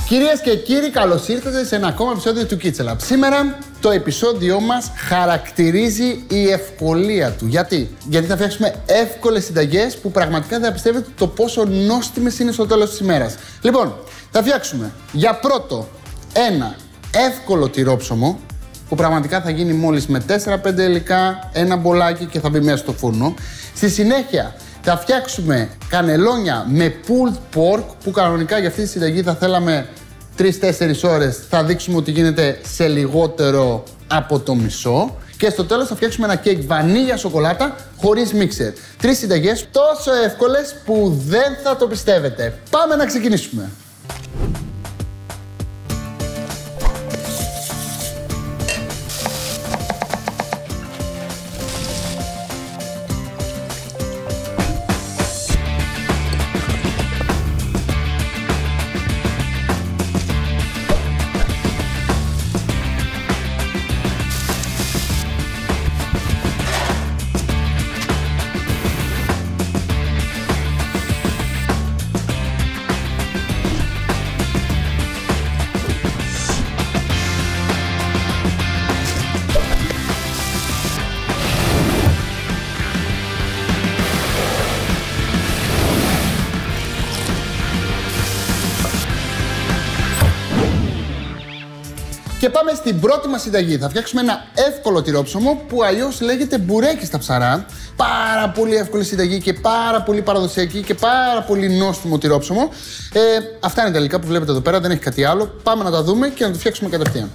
Κυρίες και κύριοι, καλώς ήρθατε σε ένα ακόμα επεισόδιο του Kitchen Lab. Σήμερα το επεισόδιό μας χαρακτηρίζει η ευκολία του. Γιατί θα φτιάξουμε εύκολες συνταγές που πραγματικά δεν θα πιστεύετε το πόσο νόστιμες είναι στο τέλος της ημέρας. Λοιπόν, θα φτιάξουμε για πρώτο ένα εύκολο τυρόψωμο που πραγματικά θα γίνει μόλις με 4-5 υλικά, ένα μπολάκι και θα μπει μέσα στο φούρνο. Στη συνέχεια θα φτιάξουμε κανελόνια με pulled pork που κανονικά για αυτή τη συνταγή θα θέλαμε 3-4 ώρες. Θα δείξουμε ότι γίνεται σε λιγότερο από το μισό. Και στο τέλος θα φτιάξουμε ένα κέικ βανίλια σοκολάτα χωρίς μίξερ. 3 συνταγές τόσο εύκολες που δεν θα το πιστεύετε. Πάμε να ξεκινήσουμε. Και πάμε στην πρώτη μας συνταγή. Θα φτιάξουμε ένα εύκολο τυρόψωμο που αλλιώς λέγεται μπουρέκι στα ψαρά. Πάρα πολύ εύκολη συνταγή και πάρα πολύ παραδοσιακή και πάρα πολύ νόστιμο τυρόψωμο. Αυτά είναι τα υλικά που βλέπετε εδώ πέρα, δεν έχει κάτι άλλο. Πάμε να τα δούμε και να το φτιάξουμε κατευθείαν.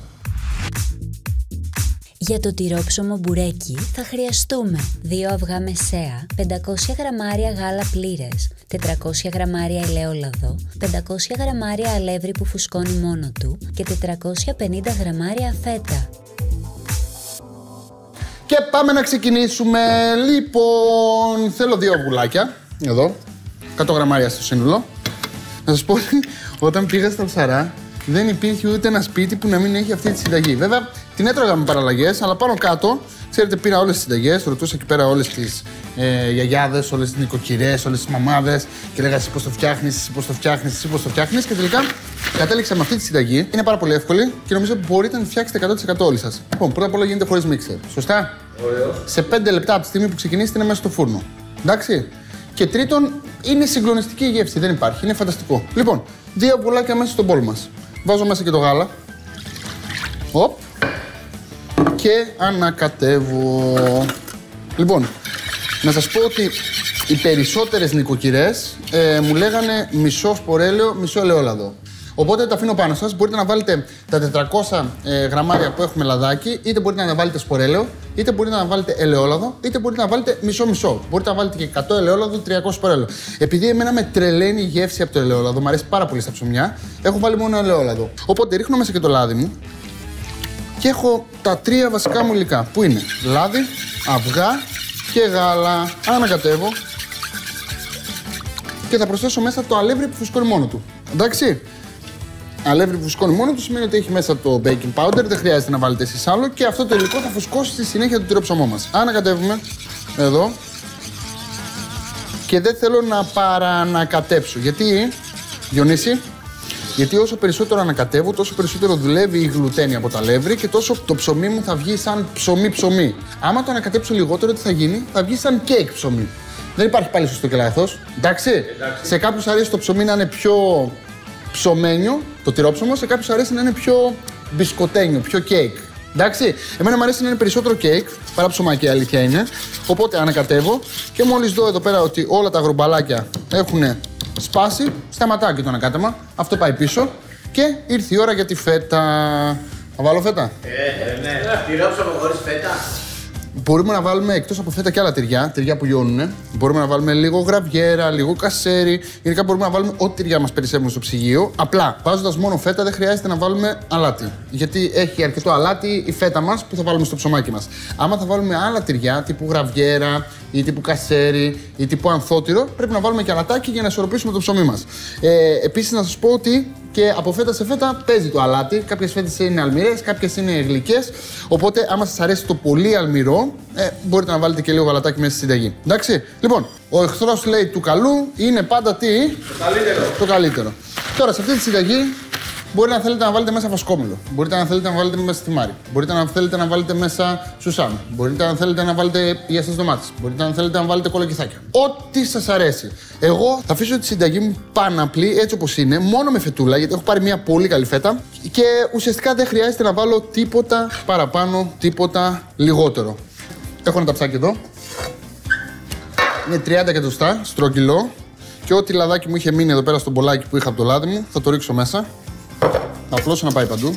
Για το τυρόψωμο μπουρέκι θα χρειαστούμε 2 αυγά μεσαία, 500 γραμμάρια γάλα πλήρες, 400 γραμμάρια ελαιόλαδο, 500 γραμμάρια αλεύρι που φουσκώνει μόνο του και 450 γραμμάρια φέτα. Και πάμε να ξεκινήσουμε. Λοιπόν, θέλω 2 αυγουλάκια, εδώ, 100 γραμμάρια στο σύνολο. Να σας πω ότι όταν πήγα στα ψαρά δεν υπήρχε ούτε ένα σπίτι που να μην έχει αυτή τη συνταγή. Βέβαια, την έτρωγα με παραλλαγές, αλλά πάνω κάτω, ξέρετε, πήρα όλες τις συνταγές, ρωτούσα εκεί πέρα όλες τις γιαγιάδες, όλες τις νοικοκυρές, όλες τις μαμάδες και λέγα εσύ πώς το φτιάχνεις, εσύ πώς το φτιάχνεις, εσύ πώς το φτιάχνεις και τελικά κατέληξα με αυτή τη συνταγή. Είναι πάρα πολύ εύκολη και νομίζω ότι μπορείτε να τη φτιάξετε 100% όλοι σας. Λοιπόν, πρώτα απ' όλα γίνεται χωρίς μίξερ. Σωστά? Ωραίος. Σε 5 λεπτά από τη στιγμή που ξεκινήσετε είναι μέσα στο φούρνο. Εντάξει? Και τρίτον, είναι συγκλονιστική η γεύση, δεν υπάρχει, είναι φανταστικό. Λοιπόν, 2 αυγουλάκια μέσα στον μπολ μας. Βάζω μέσα και το γάλα. Οπ. Και ανακατεύω. Λοιπόν, να σας πω ότι οι περισσότερες νοικοκυρές μου λέγανε μισό σπορέλαιο, μισό ελαιόλαδο. Οπότε τα αφήνω πάνω σας. Μπορείτε να βάλετε τα 400 γραμμάρια που έχουμε λαδάκι, είτε μπορείτε να βάλετε σπορέλαιο, είτε μπορείτε να βάλετε ελαιόλαδο, είτε μπορείτε να βάλετε μισό-μισό. Μπορείτε να βάλετε και 100 ελαιόλαδο, 300 σπορέλαιο. Επειδή εμένα με τρελαίνει η γεύση από το ελαιόλαδο, μου αρέσει πάρα πολύ στα ψωμιά, έχω βάλει μόνο ελαιόλαδο. Οπότε ρίχνω μέσα και το λάδι μου και έχω τα 3 βασικά μου υλικά που είναι λάδι, αυγά και γάλα. Ανακατεύω και θα προσθέσω μέσα το αλεύρι που φουσκώνει μόνο του. Εντάξει. Αλεύρι που φουσκώνει μόνο του σημαίνει ότι έχει μέσα το baking powder, δεν χρειάζεται να βάλετε εσείς άλλο και αυτό το υλικό θα φουσκώσει στη συνέχεια το τυρόψωμό μας. Ανακατεύουμε εδώ και δεν θέλω να παρανακατέψω. Γιατί, Διονύση, γιατί όσο περισσότερο ανακατεύω, τόσο περισσότερο δουλεύει η γλουτένη από τα αλεύρι και τόσο το ψωμί μου θα βγει σαν ψωμί-ψωμί. Άμα το ανακατέψω λιγότερο, τι θα γίνει, θα βγει σαν κέικ ψωμί. Δεν υπάρχει πάλι σωστό και λάθος. Εντάξει. Σε κάποιους αρέσει το ψωμί να είναι πιο ψωμένιο, το τυρόψωμο, σε κάποιους αρέσει να είναι πιο μπισκοτένιο, πιο κέικ. Εντάξει. Εμένα μου αρέσει να είναι περισσότερο κέικ παρά ψωμάκι, η αλήθεια είναι. Οπότε ανακατεύω και μόλις δω εδώ πέρα ότι όλα τα γρομπαλάκια έχουν σπάσει, σταματάει και το ανακάτεμα. Αυτό πάει πίσω και ήρθε η ώρα για τη φέτα. Θα βάλω φέτα. Ναι. Τυρόψωμο χωρίς φέτα. Μπορούμε να βάλουμε εκτός από φέτα και άλλα τυριά που λιώνουν. Μπορούμε να βάλουμε λίγο γραβιέρα, λίγο κασέρι. Γενικά μπορούμε να βάλουμε ό,τι τυριά μας περισσεύουν στο ψυγείο. Απλά βάζοντας μόνο φέτα δεν χρειάζεται να βάλουμε αλάτι. Γιατί έχει αρκετό αλάτι η φέτα μας που θα βάλουμε στο ψωμάκι μας. Άμα θα βάλουμε άλλα τυριά τύπου γραβιέρα ή τύπου κασέρι ή τύπου ανθότυρο, πρέπει να βάλουμε και αλατάκι για να ισορροπήσουμε το ψωμί μας. Επίσης να σας πω ότι και από φέτα σε φέτα παίζει το αλάτι. Κάποιες φέτες είναι αλμυρές, κάποιες είναι γλυκές. Οπότε, άμα σας αρέσει το πολύ αλμυρό, μπορείτε να βάλετε και λίγο γαλατάκι μέσα στη συνταγή. Εντάξει. Λοιπόν, ο εχθρός λέει του καλού είναι πάντα τι? Το καλύτερο. Το καλύτερο. Τώρα, σε αυτή τη συνταγή Μπορεί να θέλετε να βάλετε μέσα φασκόμηλο. Μπορείτε να θέλετε να βάλετε μέσα θυμάρι. Μπορείτε να θέλετε να βάλετε μέσα σουσάμι. Μπορείτε να θέλετε να βάλετε πιαστές ντομάτες. Μπορείτε να θέλετε να βάλετε κολοκυθάκια. Ό,τι σας αρέσει. Εγώ θα αφήσω τη συνταγή μου παναπλή έτσι όπως είναι, μόνο με φετούλα, γιατί έχω πάρει μια πολύ καλή φέτα και ουσιαστικά δεν χρειάζεται να βάλω τίποτα παραπάνω, τίποτα λιγότερο. Έχω ένα ταψάκι εδώ. Είναι 30 εκατοστά στρογγυλό και ό,τι λαδάκι μου είχε μείνει εδώ πέρα στο μπολάκι που είχα από το λάδι μου θα το ρίξω μέσα. Θα απλώσω να πάει παντού.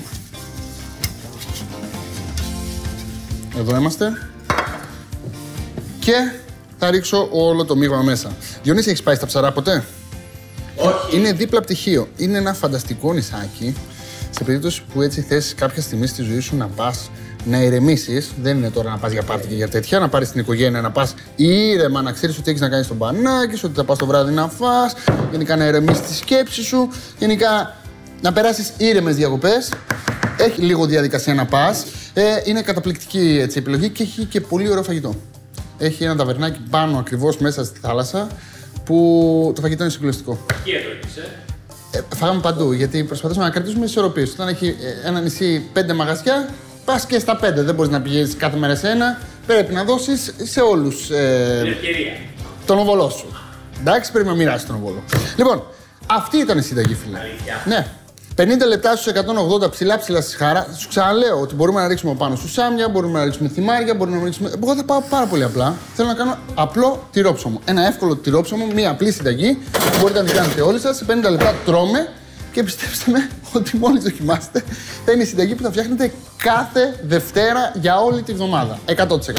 Εδώ είμαστε. Και θα ρίξω όλο το μείγμα μέσα. Διονύση, έχεις πάει στα Ψαρά ποτέ? Όχι. Είναι δίπλα πτυχίο. Είναι ένα φανταστικό νησάκι. Σε περίπτωση που έτσι θες κάποια στιγμή στη ζωή σου να πας να ηρεμήσεις, δεν είναι τώρα να πας για πάρτι και για τέτοια, να πάρεις την οικογένεια, να πας ήρεμα, να ξέρεις ότι έχεις να κάνεις τον μπανάκι σου, ότι θα πας το βράδυ να φας, γενικά να ηρεμήσεις τη σκέψη σου, γενικά να περάσεις ήρεμες διακοπές. Έχει λίγο διαδικασία να πας. Είναι καταπληκτική έτσι, επιλογή και έχει και πολύ ωραίο φαγητό. Έχει ένα ταβερνάκι πάνω ακριβώς μέσα στη θάλασσα που το φαγητό είναι συγκλονιστικό. Εκεί έτρωγες, Φάγαμε παντού γιατί προσπαθήσαμε να κρατήσουμε ισορροπίες. Όταν έχει ένα νησί 5 μαγαζιά, πας και στα 5. Δεν μπορείς να πηγαίνεις κάθε μέρα σε ένα. Πρέπει να δώσεις σε όλους την ευκαιρία. τον οβολό σου. Εντάξει, πρέπει να μοιράσεις τον οβολό. Λοιπόν, αυτή ήταν η συνταγή, φίλε. Αλήθεια. Ναι. 50 λεπτά στους 180 ψηλά στη χαρά. Σου ξαναλέω ότι μπορούμε να ρίξουμε πάνω σουσάμια, μπορούμε να ρίξουμε θυμάρια, μπορούμε να ρίξουμε. Εγώ θα πάω πάρα πολύ απλά. Θέλω να κάνω απλό τυρόψωμο. Ένα εύκολο τυρόψωμο, μια απλή συνταγή. Μπορείτε να την κάνετε όλοι σας. Σε 50 λεπτά τρώμε και πιστέψτε με ότι μόλις δοκιμάσετε θα είναι η συνταγή που θα φτιάχνετε κάθε Δευτέρα για όλη τη βδομάδα. 100%.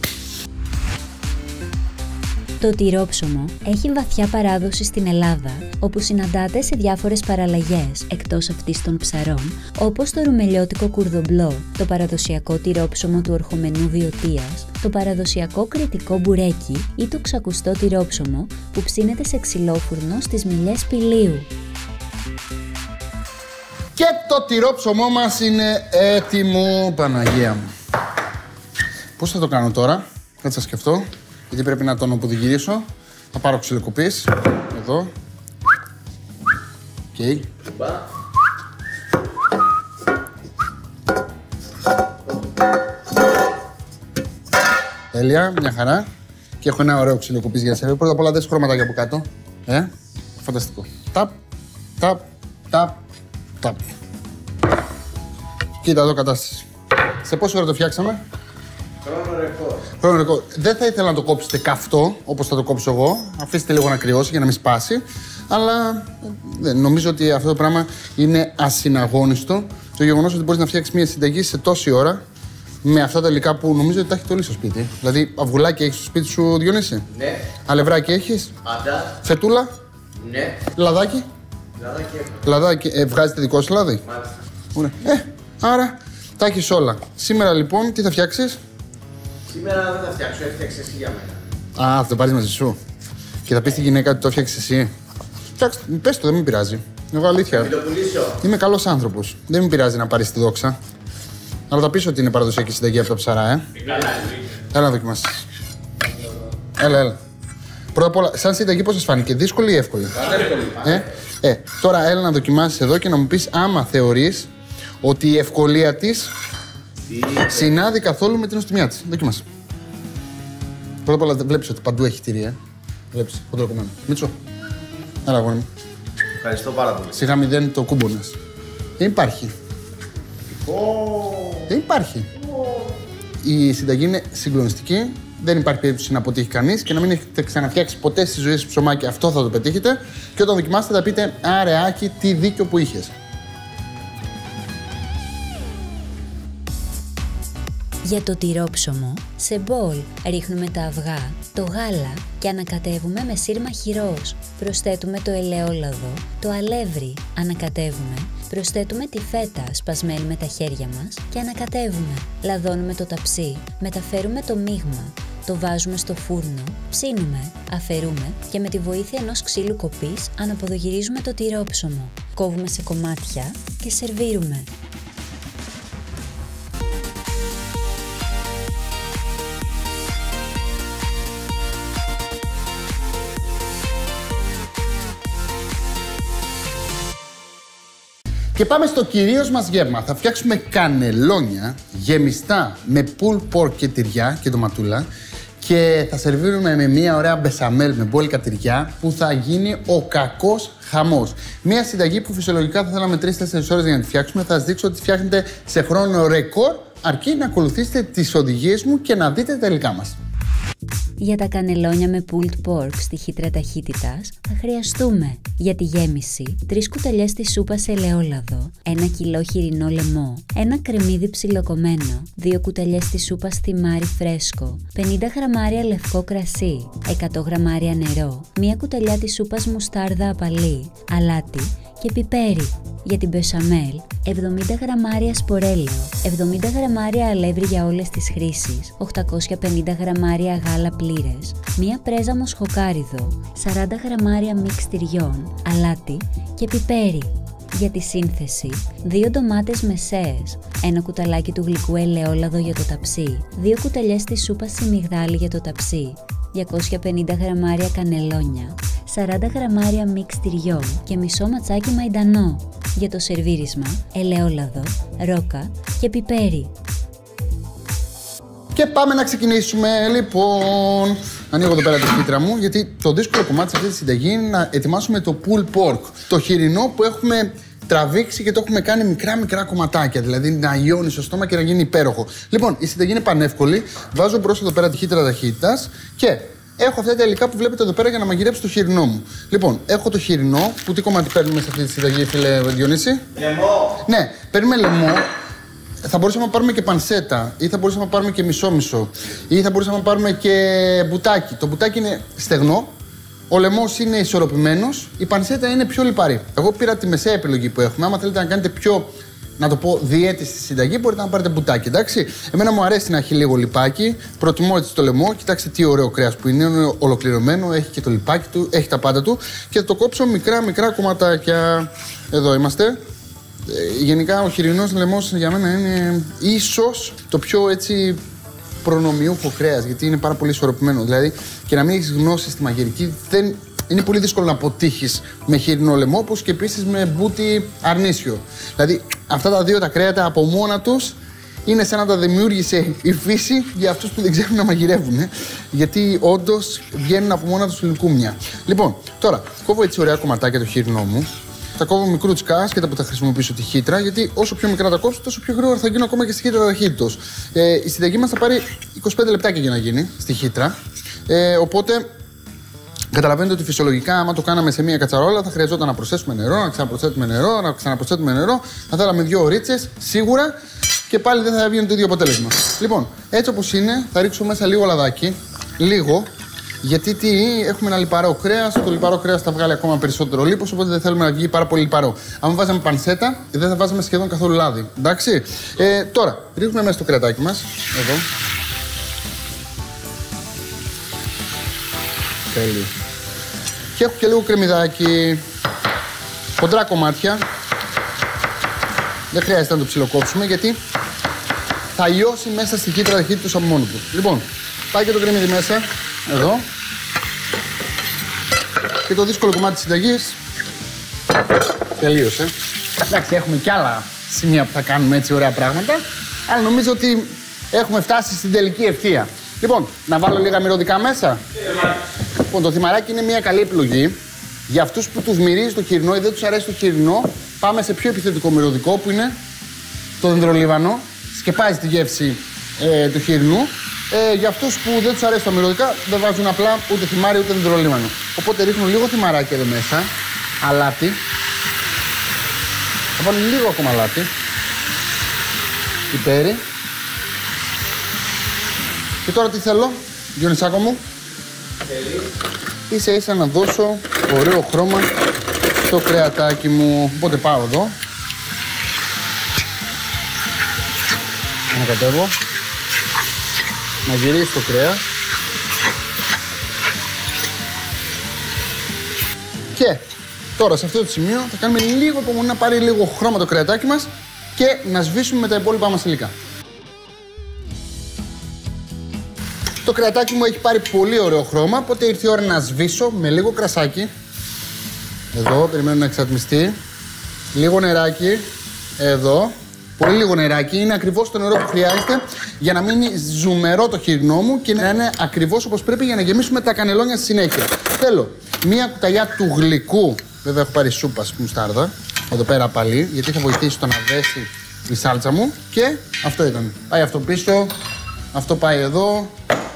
Το τυρόψωμο έχει βαθιά παράδοση στην Ελλάδα, όπου συναντάται σε διάφορες παραλλαγές εκτός αυτής των ψαρών, όπως το ρουμελιώτικο κουρδομπλό, το παραδοσιακό τυρόψωμο του ορχομενού Βιωτίας, το παραδοσιακό κρητικό μπουρέκι ή το ξακουστό τυρόψωμο που ψήνεται σε ξυλόφουρνο στις Μιλιές Πηλίου. Και το τυρόψωμό μας είναι έτοιμο, Παναγία μου. Πώς θα το κάνω τώρα, κάτσε να σκεφτώ, γιατί πρέπει να τον οπουδηγυρίσω. Θα πάρω ξυλοκοπής, εδώ. Οκ. Τέλεια, μια χαρά. Και έχω ένα ωραίο ξυλοκοπής για σένα. Πρώτα απ' όλα δες χρωματάκια από κάτω. Φανταστικό. Ταπ, ταπ, ταπ, ταπ. Κοίτα εδώ κατάσταση. Σε πόση ώρα το φτιάξαμε? Χρόνο ρεκόρ. Δεν θα ήθελα να το κόψετε καυτό, όπως θα το κόψω εγώ. Αφήστε λίγο να κρυώσει για να μην σπάσει. Αλλά νομίζω ότι αυτό το πράγμα είναι ασυναγώνιστο. Το γεγονός ότι μπορείς να φτιάξεις μια συνταγή σε τόση ώρα με αυτά τα υλικά που νομίζω ότι τα έχετε όλοι στο σπίτι. Δηλαδή, αυγουλάκι έχεις στο σπίτι σου, Διονύση? Ναι. Αλευράκι έχεις? Πάντα. Φετούλα? Ναι. Λαδάκι? Λαδάκι έχω. Λαδάκι. Βγάζετε δικό σου λάδι? Μάλιστα. Ωραία. Άρα τα έχεις όλα. Σήμερα λοιπόν τι θα φτιάξεις? Σήμερα δεν θα φτιάξω, έφτιαξε εσύ για μένα. Α, θα το πάρεις μαζί σου. Και θα πεις στη γυναίκα ότι το φτιάξεις εσύ. Εντάξει, πες το, δεν με πειράζει. Εγώ αλήθεια. Μην το πουλήσω. Είμαι καλός άνθρωπος. Δεν με πειράζει να πάρεις τη δόξα. Αλλά θα πεις ότι είναι παραδοσιακή συνταγή από τα Ψαρά, Έλα να δοκιμάσεις. Έλα. Πρώτα απ' όλα, σαν συνταγή πώς σας φάνηκε, δύσκολη ή εύκολη? Τώρα έλα να δοκιμάσεις εδώ και να μου πεις άμα θεωρείς ότι η ευκολία της συνάδει καθόλου με την νοστιμιά της. Δοκιμάσαι. Πρώτα απ' όλα βλέπεις ότι παντού έχει τυρί, Βλέπεις, χοντροκομμένο. Μίτσο. Έλα, αγόρι μου. Ευχαριστώ πάρα πολύ. Σιγά μηδέν το κούμπονας. Δεν υπάρχει. Δεν υπάρχει. Η συνταγή είναι συγκλονιστική. Δεν υπάρχει περίπτωση να αποτύχει κανείς και να μην έχετε ξαναφτιάξει ποτέ στη ζωή σας ψωμάκι. Αυτό θα το πετύχετε. Και όταν δοκιμάσετε θα πείτε «Αρεάκι, τι δίκιο που είχες». Για το τυρόψωμο, σε μπολ ρίχνουμε τα αυγά, το γάλα και ανακατεύουμε με σύρμα χυρός. Προσθέτουμε το ελαιόλαδο, το αλεύρι, ανακατεύουμε. Προσθέτουμε τη φέτα σπασμένη με τα χέρια μας και ανακατεύουμε. Λαδώνουμε το ταψί, μεταφέρουμε το μείγμα, το βάζουμε στο φούρνο, ψήνουμε, αφαιρούμε και με τη βοήθεια ενός ξύλου κοπής αναποδογυρίζουμε το τυρόψωμο. Κόβουμε σε κομμάτια και σερβίρουμε. Και πάμε στο κυρίως μας γεύμα. Θα φτιάξουμε κανελόνια γεμιστά με pulled pork και τυριά και ντοματούλα και θα σερβίρουμε με μια ωραία μπεσαμέλ με μπόλικα τυριά που θα γίνει ο κακός χαμός. Μια συνταγή που φυσιολογικά θα θέλαμε 3-4 ώρες για να τη φτιάξουμε. Θα σας δείξω ότι φτιάχνετε σε χρόνο ρεκόρ, αρκεί να ακολουθήσετε τις οδηγίες μου και να δείτε τα υλικά μας. Για τα κανελόνια με pulled pork στη χύτρα ταχύτητας θα χρειαστούμε για τη γέμιση 3 κουταλιές της σούπας ελαιόλαδο, 1 κιλό χοιρινό λαιμό, 1 κρεμμύδι ψιλοκομμένο, 2 κουταλιές της σούπας θυμάρι φρέσκο, 50 γραμμάρια λευκό κρασί, 100 γραμμάρια νερό, 1 κουταλιά της σούπας μουστάρδα απαλή, αλάτι και πιπέρι. Για την μπεσαμέλ, 70 γραμμάρια σπορέλαιο, 70 γραμμάρια αλεύρι για όλες τις χρήσεις, 850 γραμμάρια γάλα πλήρες, 1 πρέζα μοσχοκάριδο, 40 γραμμάρια μίξ τυριών, αλάτι και πιπέρι. Για τη σύνθεση, 2 ντομάτες μεσαίες, 1 κουταλάκι του γλυκού ελαιόλαδο για το ταψί, 2 κουταλιές της σούπας σιμιγδάλι για το ταψί, 250 γραμμάρια κανελόνια, 40 γραμμάρια μίξ τυριών και μισό ματσάκι μαϊντανό. Για το σερβίρισμα, ελαιόλαδο, ρόκα και πιπέρι. Και πάμε να ξεκινήσουμε. Λοιπόν, ανοίγω εδώ πέρα τη χύτρα μου, γιατί το δύσκολο κομμάτι σε αυτή τη συνταγή είναι να ετοιμάσουμε το pulled pork. Το χοιρινό που έχουμε τραβήξει και το έχουμε κάνει μικρά κομματάκια, δηλαδή να λιώνει στο στόμα και να γίνει υπέροχο. Λοιπόν, η συνταγή είναι πανεύκολη. Βάζω μπρος εδώ πέρα τη χύτρα ταχύτητας και έχω αυτά τα υλικά που βλέπετε εδώ πέρα για να μαγειρέψω το χοιρινό μου. Λοιπόν, έχω το χοιρινό, που τι κομμάτι παίρνουμε σε αυτή τη συνταγή, φίλε Διονύση? Λαιμό. Ναι, παίρνουμε λαιμό. Θα μπορούσαμε να πάρουμε και πανσέτα, ή θα μπορούσαμε να πάρουμε και μισό-μισό, ή θα μπορούσαμε να πάρουμε και μπουτάκι. Το μπουτάκι είναι στεγνό, ο λαιμός είναι ισορροπημένος, η πανσέτα είναι πιο λιπαρή. Εγώ πήρα τη μεσαία επιλογή που έχουμε. Άμα θέλετε να κάνετε πιο, να το πω, διέτη στη συνταγή, μπορείτε να πάρετε μπουτάκι, εντάξει. Εμένα μου αρέσει να έχει λίγο λιπάκι, προτιμώ έτσι το λαιμό. Κοιτάξτε τι ωραίο κρέας που είναι ολοκληρωμένο, έχει και το λιπάκι του, έχει τα πάντα του και θα το κόψω μικρά κομματάκια. Εδώ είμαστε. Γενικά ο χοιρινός λαιμός για μένα είναι ίσως το πιο έτσι προνομιούχο κρέας, γιατί είναι πάρα πολύ ισορροπημένο. Δηλαδή και να μην έχεις γνώση στη μαγειρική, είναι πολύ δύσκολο να αποτύχεις με χοιρινό λαιμό, όπως και επίσης με μπούτι αρνίσιο. Δηλαδή αυτά τα δύο τα κρέατα από μόνα τους είναι σαν να τα δημιούργησε η φύση για αυτούς που δεν ξέρουν να μαγειρεύουν. Γιατί όντως βγαίνουν από μόνα τους λουκούμια. Λοιπόν, τώρα κόβω έτσι ωραία κομματάκια το χοιρινό μου. Τα κόβω μικρούτσικα, άσχετα που θα χρησιμοποιήσω τη χύτρα, γιατί όσο πιο μικρά τα κόψω, τόσο πιο γρήγορα θα γίνω ακόμα και στη χύτρα ταχύτητος. Η συνταγή μας θα πάρει 25 λεπτάκια για να γίνει στη χύτρα. Οπότε καταλαβαίνετε ότι φυσιολογικά, άμα το κάναμε σε μία κατσαρόλα, θα χρειαζόταν να προσθέσουμε νερό, να ξαναπροσθέτουμε νερό, να ξαναπροσθέτουμε νερό. Θα θέλαμε 2 ωρίτσες σίγουρα και πάλι δεν θα έβγαινε το ίδιο αποτέλεσμα. Λοιπόν, έτσι όπως είναι, θα ρίξω μέσα λίγο λαδάκι, λίγο. Γιατί έχουμε ένα λιπαρό κρέας, το λιπαρό κρέας θα βγάλει ακόμα περισσότερο λίπος, οπότε δεν θέλουμε να βγει πάρα πολύ λιπαρό. Αν βάζαμε πανσέτα, δεν θα βάζαμε σχεδόν καθόλου λάδι. Εντάξει. Τώρα, ρίχνουμε μέσα το κρεατάκι μας. Εδώ. Τέλειο. Και έχω και λίγο κρεμμυδάκι. Χοντρά κομμάτια. Δεν χρειάζεται να το ψιλοκόψουμε, γιατί θα λιώσει μέσα στη χύτρα ταχύτητος από μόνο του. Λοιπόν, πάει και το κρεμμύδι μέσα. Εδώ. Και το δύσκολο κομμάτι της συνταγής τελείωσε. Εντάξει, έχουμε κι άλλα σημεία που θα κάνουμε έτσι ωραία πράγματα, αλλά νομίζω ότι έχουμε φτάσει στην τελική ευθεία. Λοιπόν, να βάλω λίγα μυρωδικά μέσα. Λοιπόν, το θυμαράκι είναι μια καλή επιλογή. Για αυτούς που τους μυρίζει το χοιρινό ή δεν τους αρέσει το χοιρινό, πάμε σε πιο επιθετικό μυρωδικό που είναι το δεντρολίβανο. Σκεπάζει τη γεύση του χοιρινού. Για αυτούς που δεν τους αρέσει τα μυρωδικά, δεν βάζουν απλά ούτε θυμάρι ούτε δεντρολίβανο. Οπότε ρίχνω λίγο θυμαράκι εδώ μέσα, αλάτι. Θα βάλω λίγο ακόμα αλάτι. Πιπέρι. Και τώρα τι θέλω, Διονυσάκο μου? Ίσα ίσα να δώσω ωραίο χρώμα στο κρεατάκι μου. Οπότε πάω εδώ. Ανακατεύω. Να γυρίσει το κρέας. Και τώρα σε αυτό το σημείο θα κάνουμε λίγο υπομονή να πάρει λίγο χρώμα το κρεατάκι μας και να σβήσουμε με τα υπόλοιπα μας υλικά. Το κρεατάκι μου έχει πάρει πολύ ωραίο χρώμα, οπότε ήρθε η ώρα να σβήσω με λίγο κρασάκι. Εδώ, περιμένω να εξατμιστεί. Λίγο νεράκι εδώ. Πολύ λίγο νεράκι. Είναι ακριβώς το νερό που χρειάζεται για να μείνει ζουμερό το χοιρινό μου και να είναι ακριβώς όπως πρέπει για να γεμίσουμε τα κανελόνια στη συνέχεια. Θέλω μία κουταλιά του γλυκού. Βέβαια, έχω πάρει σούπα μουστάρδα. Εδώ πέρα πάλι, γιατί θα βοηθήσει το να δέσει η σάλτσα μου. Και αυτό ήταν. Πάει αυτό πίσω. Αυτό πάει εδώ.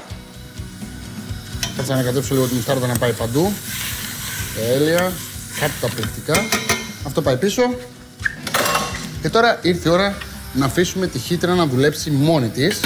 Θα ξανακατέψω λίγο τη μουστάρδα να πάει παντού. Τέλεια. Καταπληκτικά. Αυτό πάει πίσω. Και τώρα ήρθε η ώρα να αφήσουμε τη χύτρα να δουλέψει μόνη της.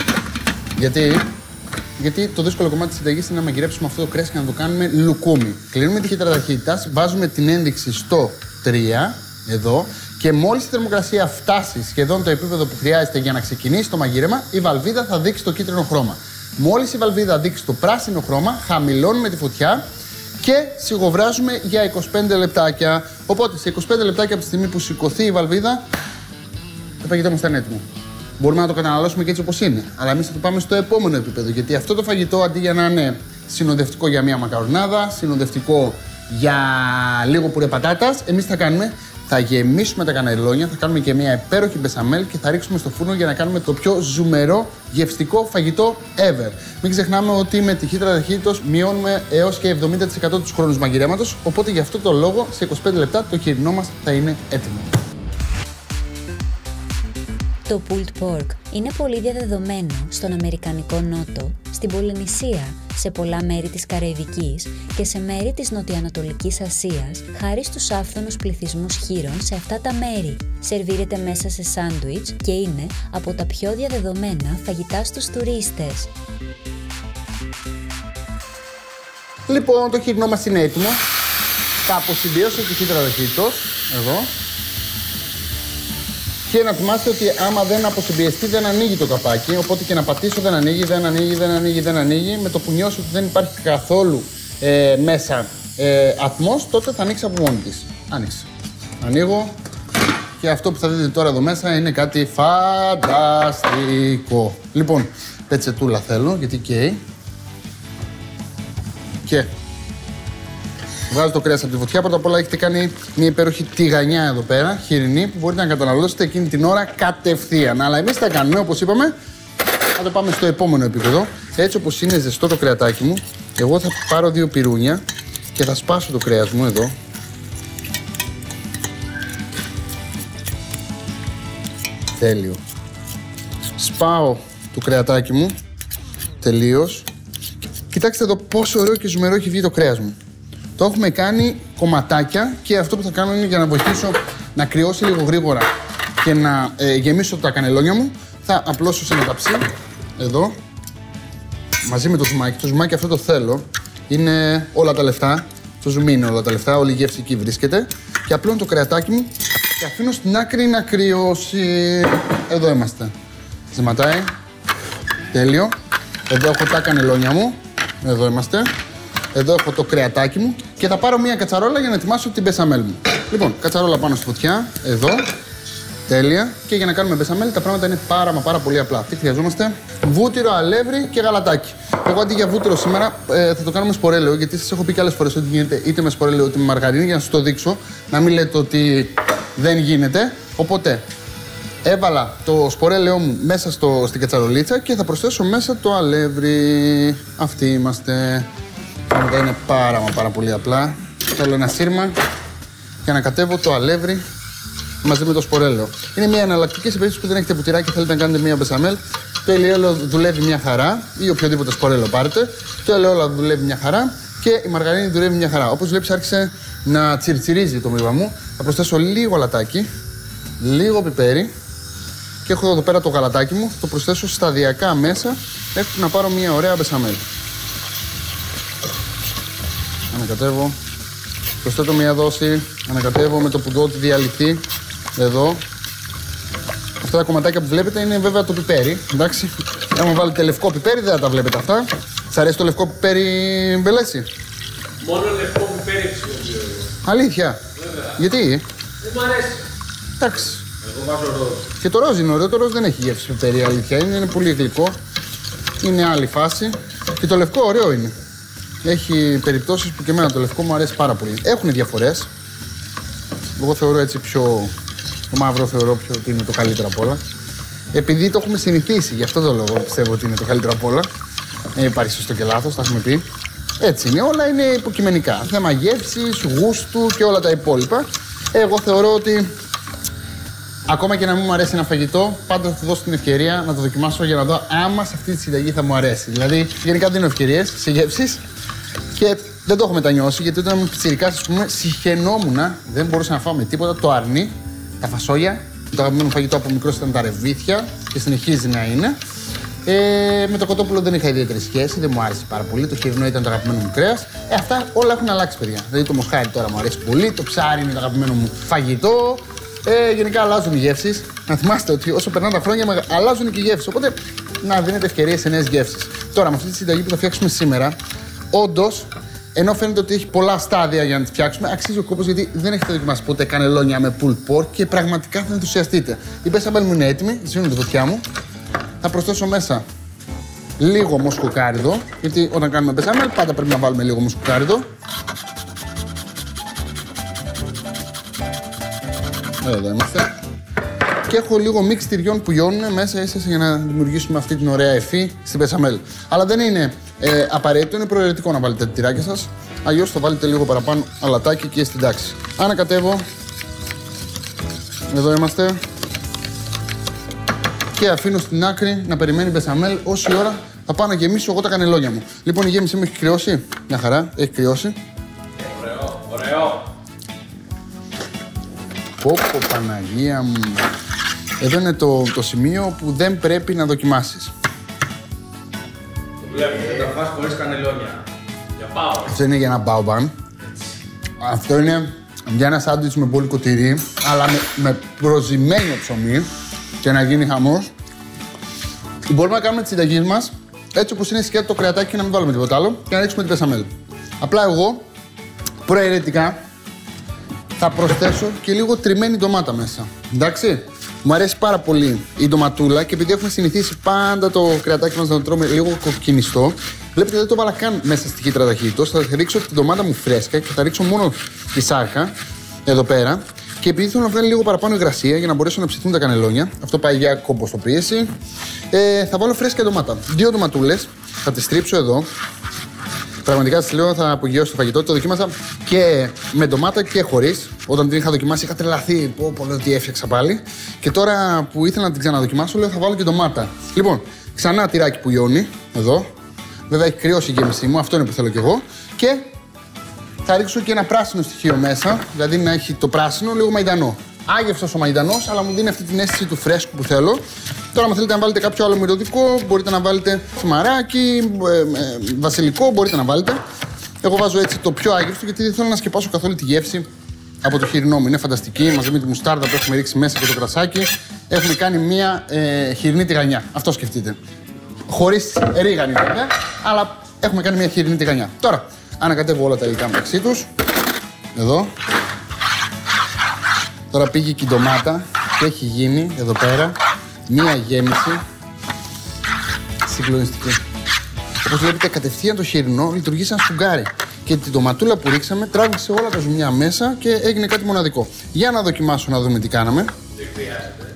Γιατί το δύσκολο κομμάτι της συνταγής είναι να μαγειρέψουμε αυτό το κρέας και να το κάνουμε λουκούμι. Κλείνουμε τη χύτρα ταχύτητας, βάζουμε την ένδειξη στο 3, εδώ, και μόλις η θερμοκρασία φτάσει σχεδόν το επίπεδο που χρειάζεται για να ξεκινήσει το μαγείρεμα, η βαλβίδα θα δείξει το κίτρινο χρώμα. Μόλις η βαλβίδα δείξει το πράσινο χρώμα, χαμηλώνουμε τη φωτιά και σιγοβράζουμε για 25 λεπτάκια. Οπότε, σε 25 λεπτάκια από τη στιγμή που σηκωθεί η βαλβίδα, το φαγητό μας θα είναι έτοιμο. Μπορούμε να το καταναλώσουμε και έτσι όπως είναι. Αλλά εμείς θα το πάμε στο επόμενο επίπεδο. Γιατί αυτό το φαγητό, αντί για να είναι συνοδευτικό για μια μακαρονάδα, συνοδευτικό για λίγο πουρέ πατάτας, εμείς θα γεμίσουμε τα κανελόνια, θα κάνουμε και μια υπέροχη μπεσαμέλ και θα ρίξουμε στο φούρνο για να κάνουμε το πιο ζουμερό γευστικό φαγητό ever. Μην ξεχνάμε ότι με τη χύτρα ταχύτητος μειώνουμε έως και 70% τους χρόνους μαγειρέματος. Οπότε γι' αυτό το λόγο, σε 25 λεπτά το χοιρινό μας θα είναι έτοιμο. Το pulled pork είναι πολύ διαδεδομένο στον Αμερικανικό Νότο, στην Πολυνησία, σε πολλά μέρη της Καραϊβικής και σε μέρη της Νοτιοανατολικής Ασίας, χάρη στους άφθονους πληθυσμούς χείρων σε αυτά τα μέρη. Σερβίρεται μέσα σε σάντουιτς και είναι από τα πιο διαδεδομένα φαγητά στους τουρίστες. Λοιπόν, το χοιρινό μας είναι έτοιμο. Θα αποσυμπιώσω τη χύτρα ταχύτητος, εδώ. Και να θυμάστε ότι άμα δεν αποσυμπιεστεί δεν ανοίγει το καπάκι, οπότε και να πατήσω δεν ανοίγει. Με το που νιώσω ότι δεν υπάρχει καθόλου μέσα ατμός, τότε θα ανοίξει από μόνη της. Άνοιξε. Ανοίγω και αυτό που θα δείτε τώρα εδώ μέσα είναι κάτι φανταστικό. Λοιπόν, πετσετούλα θέλω γιατί καίει. Και βγάζω το κρέας από τη φωτιά. Πρώτα απ' όλα έχετε κάνει μια υπέροχη τηγανιά εδώ πέρα, χοιρινή, που μπορείτε να καταναλώσετε εκείνη την ώρα κατευθείαν. Αλλά εμείς θα κάνουμε, όπως είπαμε, θα το πάμε στο επόμενο επίπεδο. Έτσι όπως είναι ζεστό το κρεατάκι μου, εγώ θα πάρω 2 πυρούνια και θα σπάσω το κρέας μου εδώ. Τέλειο. Σπάω το κρεατάκι μου, τελείως. Κοιτάξτε εδώ πόσο ωραίο και ζουμερό έχει βγει το κρέας μου. Το έχουμε κάνει κομματάκια και αυτό που θα κάνω είναι για να βοηθήσω να κρυώσει λίγο γρήγορα και να γεμίσω τα κανελόνια μου. Θα απλώσω σε ένα ταψί, εδώ, μαζί με το ζουμάκι. Το ζουμάκι αυτό το θέλω, είναι όλα τα λεφτά. Το ζουμί είναι όλα τα λεφτά, όλη η γεύση εκεί βρίσκεται. Και απλώνω το κρεατάκι μου και αφήνω στην άκρη να κρυώσει. Εδώ είμαστε. Ζεματάει. Τέλειο. Εδώ έχω τα κανελόνια μου. Εδώ είμαστε. Εδώ έχω το κρεατάκι μου και θα πάρω μια κατσαρόλα για να ετοιμάσω την μπεσαμέλ μου. Λοιπόν, κατσαρόλα πάνω στη φωτιά, εδώ. Τέλεια. Και για να κάνουμε μπεσαμέλ τα πράγματα είναι πάρα πολύ απλά. Τι χρειαζόμαστε? Βούτυρο, αλεύρι και γαλατάκι. Εγώ αντί για βούτυρο σήμερα θα το κάνουμε σπορέλαιο, γιατί σας έχω πει και άλλες φορές ότι γίνεται είτε με σπορέλαιο είτε με μαργαρίνη, για να σας το δείξω. Να μην λέτε ότι δεν γίνεται. Οπότε έβαλα το σπορέλαιό μου μέσα στην κατσαρολίτσα και θα προσθέσω μέσα το αλεύρι. Αυτοί είμαστε. Αυτά είναι πάρα πολύ απλά. Θέλω ένα σύρμα και ανακατεύω το αλεύρι μαζί με το σπορέλαιο. Είναι μια εναλλακτική σε περίπτωση που δεν έχετε βουτυράκι και θέλετε να κάνετε μια μπεσαμέλ. Το ελαιόλαδο δουλεύει μια χαρά ή οποιοδήποτε σπορέλαιο πάρετε. Το ελαιόλαδο δουλεύει μια χαρά και η μαργαρίνη δουλεύει μια χαρά. Όπως βλέπεις, άρχισε να τσιριτσιρίζει το μύβα μου. Θα προσθέσω λίγο λατάκι, λίγο πιπέρι και έχω εδώ πέρα το γαλατάκι μου. Θα το προσθέσω σταδιακά μέσα μέχρι να πάρω μια ωραία μπεσαμέλ. Ανακατεύω, προσθέτω μια δόση, ανακατεύω με το που δω ότι διαλυθεί, εδώ. Αυτά τα κομματάκια που βλέπετε είναι βέβαια το πιπέρι, εντάξει. Άμα βάλετε λευκό πιπέρι δεν θα τα βλέπετε αυτά. Σ' αρέσει το λευκό πιπέρι, Μπελέση? Μόνο λευκό πιπέρι χρησιμοποιώ. Αλήθεια? Βέβαια. Γιατί? Δεν μου αρέσει. Εντάξει. Εγώ βάζω ροζ. Και το ροζ είναι ωραίο, το ροζ δεν έχει γεύση πιπέρι, αλήθεια. Είναι πολύ γλυκό, είναι άλλη φάση. Και το λευκό ωραίο είναι. Έχει περιπτώσεις που και εμένα το λευκό μου αρέσει πάρα πολύ. Έχουν διαφορές. Εγώ θεωρώ έτσι πιο. Το μαύρο θεωρώ ότι είναι το καλύτερο απ' όλα. Επειδή το έχουμε συνηθίσει, γι' αυτό το λόγο πιστεύω ότι είναι το καλύτερο απ' όλα. Δεν υπάρχει σωστό και λάθος, τα έχουμε πει. Έτσι είναι, όλα είναι υποκειμενικά. Θέμα γεύσης, γούστου και όλα τα υπόλοιπα. Εγώ θεωρώ ότι ακόμα και να μην μου αρέσει ένα φαγητό, πάντα θα του δώσω την ευκαιρία να το δοκιμάσω για να δω άμα σε αυτή τη συνταγή θα μου αρέσει. Δηλαδή, γενικά δίνω ευκαιρίες σε γεύσεις και δεν το έχω μετανιώσει γιατί όταν ήμουν πιτσιρικάς, ας πούμε, συχαινόμουν, δεν μπορούσα να φάω με τίποτα το αρνί, τα φασόλια. Το αγαπημένο φαγητό από μικρός ήταν τα ρεβίθια και συνεχίζει να είναι. Με το κοτόπουλο δεν είχα ιδιαίτερη σχέση, δεν μου άρεσε πάρα πολύ. Το χοιρινό ήταν το αγαπημένο μου κρέας. Αυτά όλα έχουν αλλάξει, παιδιά. Δηλαδή το μοσχάρι τώρα μου αρέσει πολύ, το ψάρι είναι το αγαπημένο μου φαγητό. Γενικά αλλάζουν οι γεύσεις. Να θυμάστε ότι όσο περνάνε τα χρόνια αλλάζουν και οι γεύσεις. Οπότε να δίνετε ευκαιρίες σε νέες γεύσεις. Τώρα με αυτή τη συνταγή που θα φτιάξουμε σήμερα, όντως, ενώ φαίνεται ότι έχει πολλά στάδια για να τη φτιάξουμε, αξίζει ο κόπος γιατί δεν έχετε δοκιμάσει ποτέ κανελόνια με pulled pork και πραγματικά θα ενθουσιαστείτε. Η μπεσαμέλ μου είναι έτοιμη, σβήνω τη φωτιά μου. Θα προσθέσω μέσα λίγο μοσκοκάριδο, γιατί όταν κάνουμε μπεσαμέλ πάντα πρέπει να βάλουμε λίγο μοσκοκάριδο. Εδώ είμαστε. Και έχω λίγο μίξ τυριών που λιώνουν μέσα ίσως για να δημιουργήσουμε αυτή την ωραία εφή στην μπεσαμέλ. Αλλά δεν είναι απαραίτητο, είναι προαιρετικό να βάλετε τα τυράκια σας. Αλλιώς θα βάλετε λίγο παραπάνω αλατάκι και στην τάξη. Ανακατεύω. Εδώ είμαστε. Και αφήνω στην άκρη να περιμένει η μπεσαμέλ όση ώρα θα πάω να γεμίσω εγώ τα κανελόνια μου. Λοιπόν, η γέμιση μου έχει κρυώσει. Μια χαρά, έχει κρυώσει. Ωραίο, ωραίο. Πω, Παναγία μου. Εδώ είναι το σημείο που δεν πρέπει να δοκιμάσεις. Το βλέπεις, δεν τα φας χωρίς κανελόνια. Για πάω. Αυτό είναι για ένα μπάουμπαν. Αυτό είναι για ένα σάντουιτς με μπόλικο τυρί, αλλά με προζυμένο ψωμί και να γίνει χαμός. Μπορούμε να κάνουμε τη συνταγή μας έτσι όπως είναι σκέτο το κρεατάκι και να μην βάλουμε τίποτα άλλο και να ρίξουμε την μπεσαμέλ. Απλά εγώ προαιρετικά θα προσθέσω και λίγο τριμμένη ντομάτα μέσα. Εντάξει. Μου αρέσει πάρα πολύ η ντοματούλα και επειδή έχουμε συνηθίσει πάντα το κρεατάκι μας να το τρώμε λίγο κοκκινιστό, βλέπετε δεν το βάλα καν μέσα στη χύτρα ταχύτητος. Θα ρίξω την ντομάτα μου φρέσκα και θα ρίξω μόνο τη σάρκα εδώ πέρα. Και επειδή θέλω να βγάλει λίγο παραπάνω υγρασία για να μπορέσουν να ψηθούν τα κανελόνια, αυτό πάει για κομποστοποίηση, θα βάλω φρέσκα ντομάτα. 2 ντοματούλες, θα τις στρίψω εδώ. Πραγματικά σας λέω, θα απογειώσω το φαγητό. Το δοκίμασα και με ντομάτα και χωρίς. Όταν την είχα δοκιμάσει, είχα τρελαθεί. Πολύ ότι έφτιαξα πάλι. Και τώρα που ήθελα να την ξαναδοκιμάσω, λέω θα βάλω και ντομάτα. Λοιπόν, ξανά τυράκι που λιώνει. Εδώ. Βέβαια έχει κρυώσει η γέμισή μου, αυτό είναι που θέλω κι εγώ. Και θα ρίξω και ένα πράσινο στοιχείο μέσα. Δηλαδή να έχει το πράσινο λίγο μαϊντανό. Άγευστος ο μαϊντανός, αλλά μου δίνει αυτή την αίσθηση του φρέσκου που θέλω. Τώρα, αν θέλετε να βάλετε κάποιο άλλο μυρωδικό, μπορείτε να βάλετε θυμαράκι, βασιλικό, μπορείτε να βάλετε. Εγώ βάζω έτσι το πιο άγευστο, γιατί δεν θέλω να σκεπάσω καθόλου τη γεύση από το χοιρινό μου. Είναι φανταστική, μαζί με τη μουστάρδα που έχουμε ρίξει μέσα και το κρασάκι. Έχουμε κάνει μια χοιρινή τηγανιά. Αυτό σκεφτείτε. Χωρίς ρίγανη βέβαια, αλλά έχουμε κάνει μια χοιρινή τηγανιά. Τώρα, ανακατεύω όλα τα υλικά μεταξύ τους. Εδώ. Τώρα πήγε και η ντομάτα και έχει γίνει εδώ πέρα μία γέμιση συγκλονιστική. Όπως βλέπετε, κατευθείαν το χοιρινό λειτουργεί σαν σφουγγάρι. Και την ντοματούλα που ρίξαμε τράβηξε όλα τα ζουμιά μέσα και έγινε κάτι μοναδικό. Για να δοκιμάσω να δούμε τι κάναμε. Δεν χρειάζεται.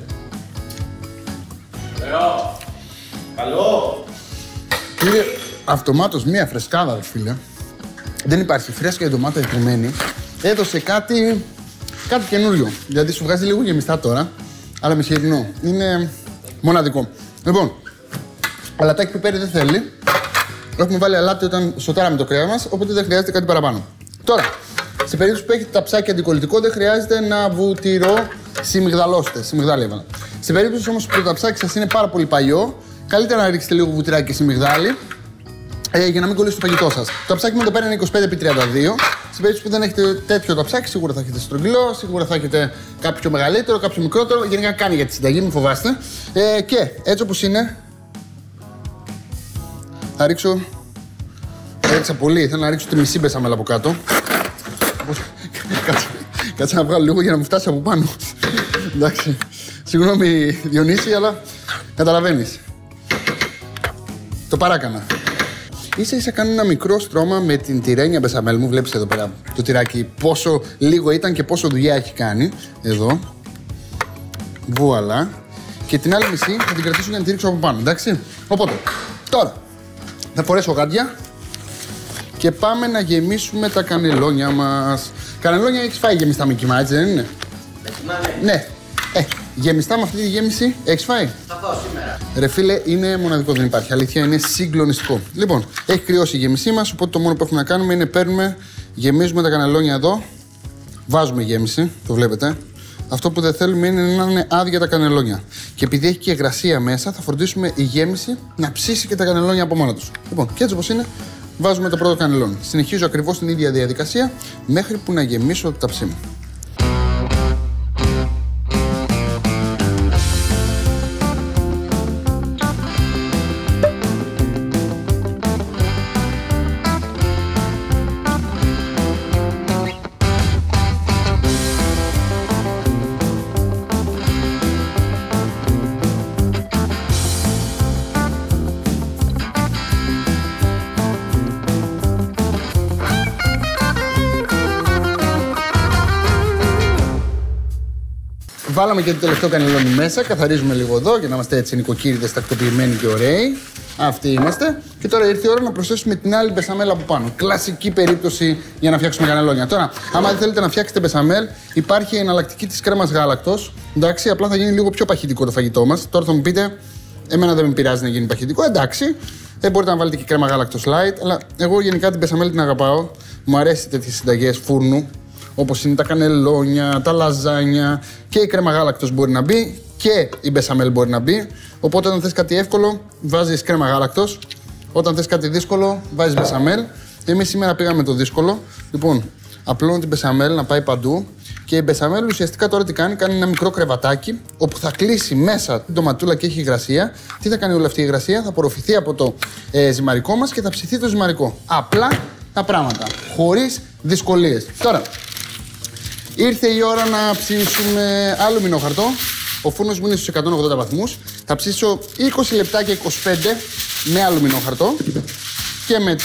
Ωραίο. Καλό. Κύριε, αυτομάτως μία φρεσκάδα, ρε φίλε. Δεν υπάρχει φρέσκα η ντομάτα εκτριμμένη. Έδωσε κάτι καινούριο. Δηλαδή σου βγάζει λίγο γεμιστά τώρα, αλλά με χοιρινό. Είναι μοναδικό. Λοιπόν, αλατάκι πιπέρι δεν θέλει. Έχουμε βάλει αλάτι όταν σοτάραμε το κρέας μας, οπότε δεν χρειάζεται κάτι παραπάνω. Τώρα, σε περίπτωση που έχετε ταψάκι αντικολλητικό, δεν χρειάζεται να σιμιγδαλώσετε. Σιμιγδάλι έβαλα. Σε περίπτωση όμως που το ταψάκι σας είναι πάρα πολύ παλιό, καλύτερα να ρίξετε λίγο βουτυράκι σιμιγδάλι. Για να μην κολλήσει το φαγητό σας. Το ταψάκι μου εδώ πέρα είναι 25x32. Σε περίπτωση που δεν έχετε τέτοιο ταψάκι, σίγουρα θα έχετε στρογγυλό, σίγουρα θα έχετε κάποιο μεγαλύτερο, κάποιο μικρότερο. Γενικά κάνει για τη συνταγή, μην φοβάστε. Και έτσι όπως είναι, θα ρίξω. Έριξα πολύ, θέλω να ρίξω τη μισή μπεσαμέλ από κάτω. Κάτσε να βγάλω λίγο για να μου φτάσει από πάνω. Εντάξει. Συγγνώμη Διονύση, αλλά καταλαβαίνεις. Το παράκανα. Ίσα-ίσα κάνω ένα μικρό στρώμα με την τυρένια μπεσαμέλ μου. Βλέπεις εδώ πέρα το τυράκι πόσο λίγο ήταν και πόσο δουλειά έχει κάνει. Εδώ. Βουαλά. Και την άλλη μισή θα την κρατήσω για να τη ρίξω από πάνω, εντάξει. Οπότε, τώρα θα φορέσω γάντια και πάμε να γεμίσουμε τα κανελόνια μας. Κανελόνια έχεις φάει γεμιστά με κιμά, έτσι δεν είναι? Ναι. Γεμιστά με αυτή τη γέμιση έχεις φάει? Θα φάω σήμερα. Ρε φίλε, είναι μοναδικό, δεν υπάρχει. Αλήθεια, είναι συγκλονιστικό. Λοιπόν, έχει κρυώσει η γέμισή μας, οπότε το μόνο που έχουμε να κάνουμε είναι παίρνουμε, γεμίζουμε τα κανελόνια εδώ, βάζουμε γέμιση, το βλέπετε. Αυτό που δεν θέλουμε είναι να είναι άδεια τα κανελόνια. Και επειδή έχει και υγρασία μέσα, θα φροντίσουμε η γέμιση να ψήσει και τα κανελόνια από μόνα τους. Λοιπόν, και έτσι όπως είναι, βάζουμε το πρώτο κανελόνι. Συνεχίζω ακριβώς την ίδια διαδικασία μέχρι που να γεμίσω το ταψί μου. Βάλαμε και το τελευταίο κανελόνι μέσα, καθαρίζουμε λίγο εδώ για να είμαστε έτσι νοικοκύριδες, τακτοποιημένοι και ωραίοι. Αυτοί είμαστε. Και τώρα ήρθε η ώρα να προσθέσουμε την άλλη μπεσαμέλ από πάνω. Κλασική περίπτωση για να φτιάξουμε κανελόνια. Τώρα, άμα δεν θέλετε να φτιάξετε μπεσαμέλ, υπάρχει η εναλλακτική της κρέμας γάλακτος. Εντάξει, απλά θα γίνει λίγο πιο παχυντικό το φαγητό μας. Τώρα θα μου πείτε, εμένα δεν με πειράζει να γίνει παχυντικό. Εντάξει, μπορείτε να βάλετε και κρέμα γάλακτος light, αλλά εγώ γενικά την μπεσαμέλ την αγαπάω. Μου αρέσει τέτοιες συνταγές φούρνου. Όπως είναι τα κανελόνια, τα λαζάνια και η κρέμα γάλακτος μπορεί να μπει και η μπεσαμέλ μπορεί να μπει. Οπότε όταν θες κάτι εύκολο βάζεις κρέμα γάλακτος, όταν θες κάτι δύσκολο βάζεις μπεσαμέλ. Εμείς σήμερα πήγαμε το δύσκολο. Λοιπόν, απλώνω την μπεσαμέλ να πάει παντού και η μπεσαμέλ ουσιαστικά τώρα τι κάνει? Κάνει ένα μικρό κρεβατάκι όπου θα κλείσει μέσα την ντοματούλα και έχει υγρασία. Τι θα κάνει όλη αυτή η υγρασία? Θα απορροφηθεί από το ζυμαρικό μας και θα ψηθεί το ζυμαρικό. Απλά τα πράγματα, χωρίς δυσκολίες. Τώρα, ήρθε η ώρα να ψήσουμε αλουμινόχαρτο. Ο φούρνος μου είναι στους 180 βαθμούς. Θα ψήσω 20 λεπτά και 25 με αλουμινόχαρτο. Και μετά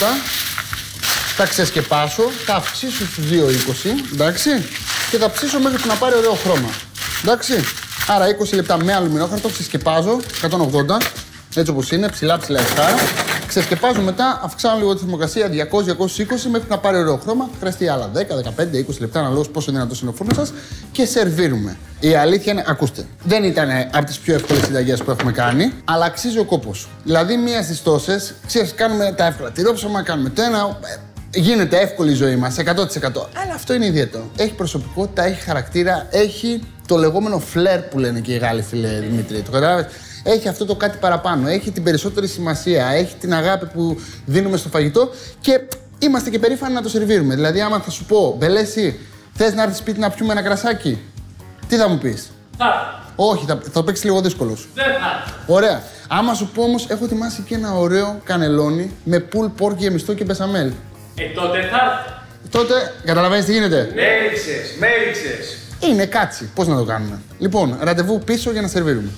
θα ξεσκεπάσω, θα αυξήσω στους 220, εντάξει. Και θα ψήσω μέχρι που να πάρει ωραίο χρώμα. Εντάξει. Άρα 20 λεπτά με αλουμινόχαρτο, ξεσκεπάζω 180, έτσι όπως είναι, ψηλά εφτά. Ξεσκεπάζω μετά, αυξάνω λίγο τη θερμοκρασία 200-220 μέχρι να πάρει ωραίο χρώμα. Θα χρειαστεί άλλα 10, 15, 20 λεπτά να λέω πόσο δυνατός είναι ο φούρνος σας και σερβίρουμε. Η αλήθεια είναι, ακούστε, δεν ήταν από τις πιο εύκολες συνταγές που έχουμε κάνει, αλλά αξίζει ο κόπος. Δηλαδή, μία στις τόσες, ξέρεις, κάνουμε τα εύκολα τυρόψωμα, κάνουμε το ένα. Γίνεται εύκολη η ζωή μας, 100%. Αλλά αυτό είναι ιδιαίτερο. Έχει προσωπικότητα, έχει χαρακτήρα, έχει το λεγόμενο φλερ που λένε και οι Γάλλοι, φίλε Δημήτρη. Το καταλάβες? Έχει αυτό το κάτι παραπάνω, έχει την περισσότερη σημασία, έχει την αγάπη που δίνουμε στο φαγητό και είμαστε και περήφανοι να το σερβίρουμε. Δηλαδή, άμα θα σου πω, Μπελέση, θες να έρθεις σπίτι να πιούμε ένα κρασάκι, τι θα μου πεις? Όχι, θα παίξεις λίγο δύσκολος. Δεν θα. Ωραία. Άμα σου πω όμως, έχω ετοιμάσει και ένα ωραίο κανελόνι με pulled pork γεμιστό και μπεσαμέλ. Τότε θα. Τότε, καταλαβαίνεις τι γίνεται? Με έριξες. Είναι κάτσι. Πώς να το κάνουμε? Λοιπόν, ραντεβού πίσω για να σερβίρουμε.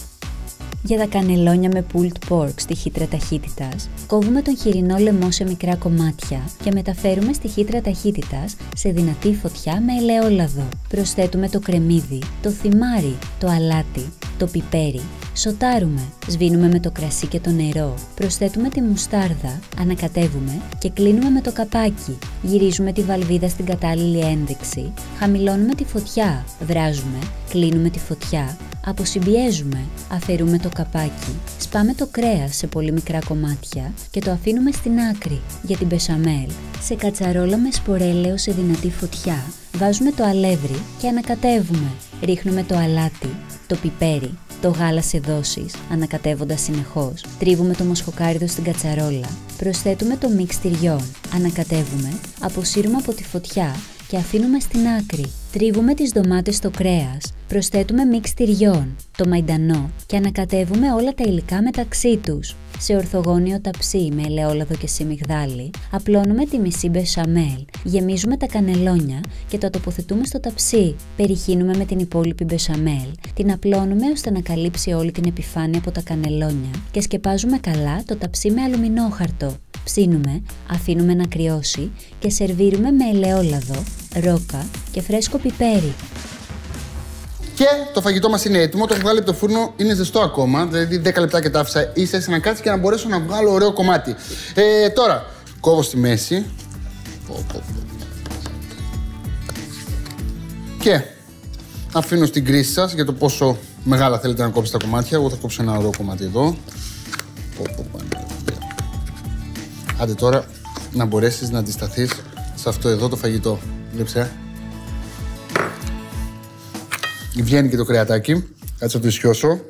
Για τα κανελόνια με pulled pork στη χύτρα ταχύτητας, κόβουμε τον χοιρινό λαιμό σε μικρά κομμάτια και μεταφέρουμε στη χύτρα ταχύτητας σε δυνατή φωτιά με ελαιόλαδο. Προσθέτουμε το κρεμμύδι, το θυμάρι, το αλάτι, το πιπέρι. Σοτάρουμε, σβήνουμε με το κρασί και το νερό, προσθέτουμε τη μουστάρδα, ανακατεύουμε και κλείνουμε με το καπάκι. Γυρίζουμε τη βαλβίδα στην κατάλληλη ένδειξη, χαμηλώνουμε τη φωτιά, βράζουμε, κλείνουμε τη φωτιά, αποσυμπιέζουμε, αφαιρούμε το καπάκι, σπάμε το κρέας σε πολύ μικρά κομμάτια και το αφήνουμε στην άκρη. Για την μπεσαμέλ, σε κατσαρόλα με σπορέλαιο σε δυνατή φωτιά, βάζουμε το αλεύρι και ανακατεύουμε. Ρίχνουμε το αλάτι, το πιπέρι, το γάλα σε δόσεις, ανακατεύοντας συνεχώς. Τρίβουμε το μοσχοκάριδο στην κατσαρόλα. Προσθέτουμε το μίξ τυριών. Ανακατεύουμε, αποσύρουμε από τη φωτιά και αφήνουμε στην άκρη. Τρίβουμε τις ντομάτες στο κρέας. Προσθέτουμε μίξ τυριών, το μαϊντανό και ανακατεύουμε όλα τα υλικά μεταξύ τους. Σε ορθογώνιο ταψί με ελαιόλαδο και σιμιγδάλι, απλώνουμε τη μισή μπεσαμέλ, γεμίζουμε τα κανελόνια και το τοποθετούμε στο ταψί. Περιχύνουμε με την υπόλοιπη μπεσαμέλ, την απλώνουμε ώστε να καλύψει όλη την επιφάνεια από τα κανελόνια και σκεπάζουμε καλά το ταψί με αλουμινόχαρτο. Ψήνουμε, αφήνουμε να κρυώσει και σερβίρουμε με ελαιόλαδο, ρόκα και φρέσκο πιπέρι. Και το φαγητό μας είναι έτοιμο, το έχω βγάλει από το φούρνο, είναι ζεστό ακόμα, δηλαδή 10 λεπτά και το άφησα ίσα να κάτσει και να μπορέσω να βγάλω ωραίο κομμάτι. Τώρα, κόβω στη μέση. Και αφήνω στην κρίση σας για το πόσο μεγάλα θέλετε να κόψετε τα κομμάτια. Εγώ θα κόψω ένα ωραίο κομμάτι εδώ. Άντε τώρα να μπορέσεις να αντισταθείς σε αυτό εδώ το φαγητό. Βλέπεις, βγαίνει και το κρεατάκι. Κάτσε να το ισιώσω.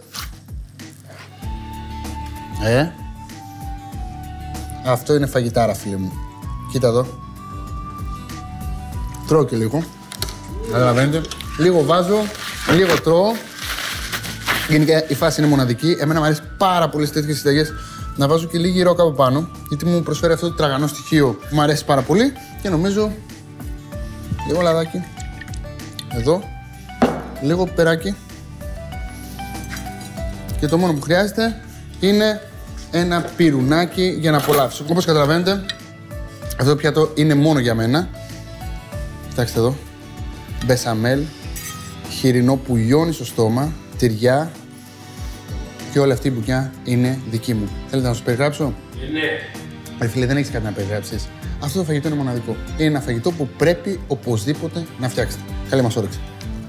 Αυτό είναι φαγητάρα, φίλε μου. Κοίτα εδώ. Τρώω και λίγο. Καταλαβαίνετε. Λίγο βάζω, λίγο τρώω. Γενικά η φάση είναι μοναδική. Εμένα μου αρέσει πάρα πολύ σε τέτοιες συνταγές να βάζω και λίγη ρόκα από πάνω. Γιατί μου προσφέρει αυτό το τραγανό στοιχείο που μου αρέσει πάρα πολύ. Και νομίζω λίγο λαδάκι. Εδώ. Λίγο πιπεράκι. Και το μόνο που χρειάζεται είναι ένα πυρουνάκι για να απολαύσω. Όπως καταλαβαίνετε, αυτό το πιάτο είναι μόνο για μένα. Κοιτάξτε εδώ. Μπεσαμέλ, χοιρινό που λιώνει στο στόμα, τυριά και όλη αυτή η μπουκιά είναι δική μου. Θέλετε να σας περιγράψω? Ναι. Φίλε, δεν έχεις κάτι να περιγράψεις. Αυτό το φαγητό είναι μοναδικό. Είναι ένα φαγητό που πρέπει οπωσδήποτε να φτιάξετε. Καλή μας όρεξη.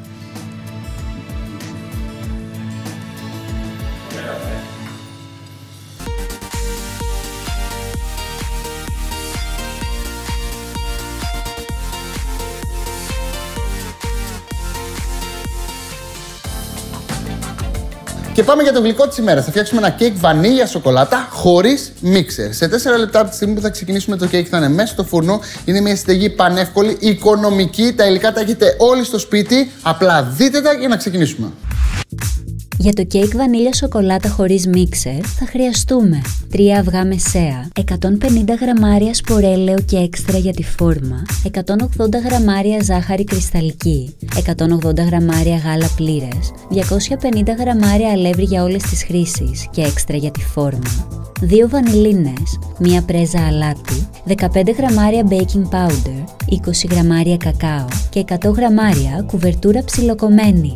Και πάμε για το γλυκό της ημέρας. Θα φτιάξουμε ένα κέικ βανίλια σοκολάτα χωρίς μίξερ. Σε 4 λεπτά από τη στιγμή που θα ξεκινήσουμε το κέικ θα είναι μέσα στο φούρνο. Είναι μια συνταγή πανεύκολη, οικονομική. Τα υλικά τα έχετε όλοι στο σπίτι. Απλά δείτε τα για να ξεκινήσουμε. Για το κέικ βανίλια σοκολάτα χωρίς μίξερ θα χρειαστούμε 3 αυγά μεσαία, 150 γραμμάρια σπορέλαιο και έξτρα για τη φόρμα, 180 γραμμάρια ζάχαρη κρυσταλλική, 180 γραμμάρια γάλα πλήρες, 250 γραμμάρια αλεύρι για όλες τις χρήσεις και έξτρα για τη φόρμα, 2 βανιλίνες, 1 πρέζα αλάτι, 15 γραμμάρια baking powder, 20 γραμμάρια κακάο και 100 γραμμάρια κουβερτούρα ψιλοκομμένη.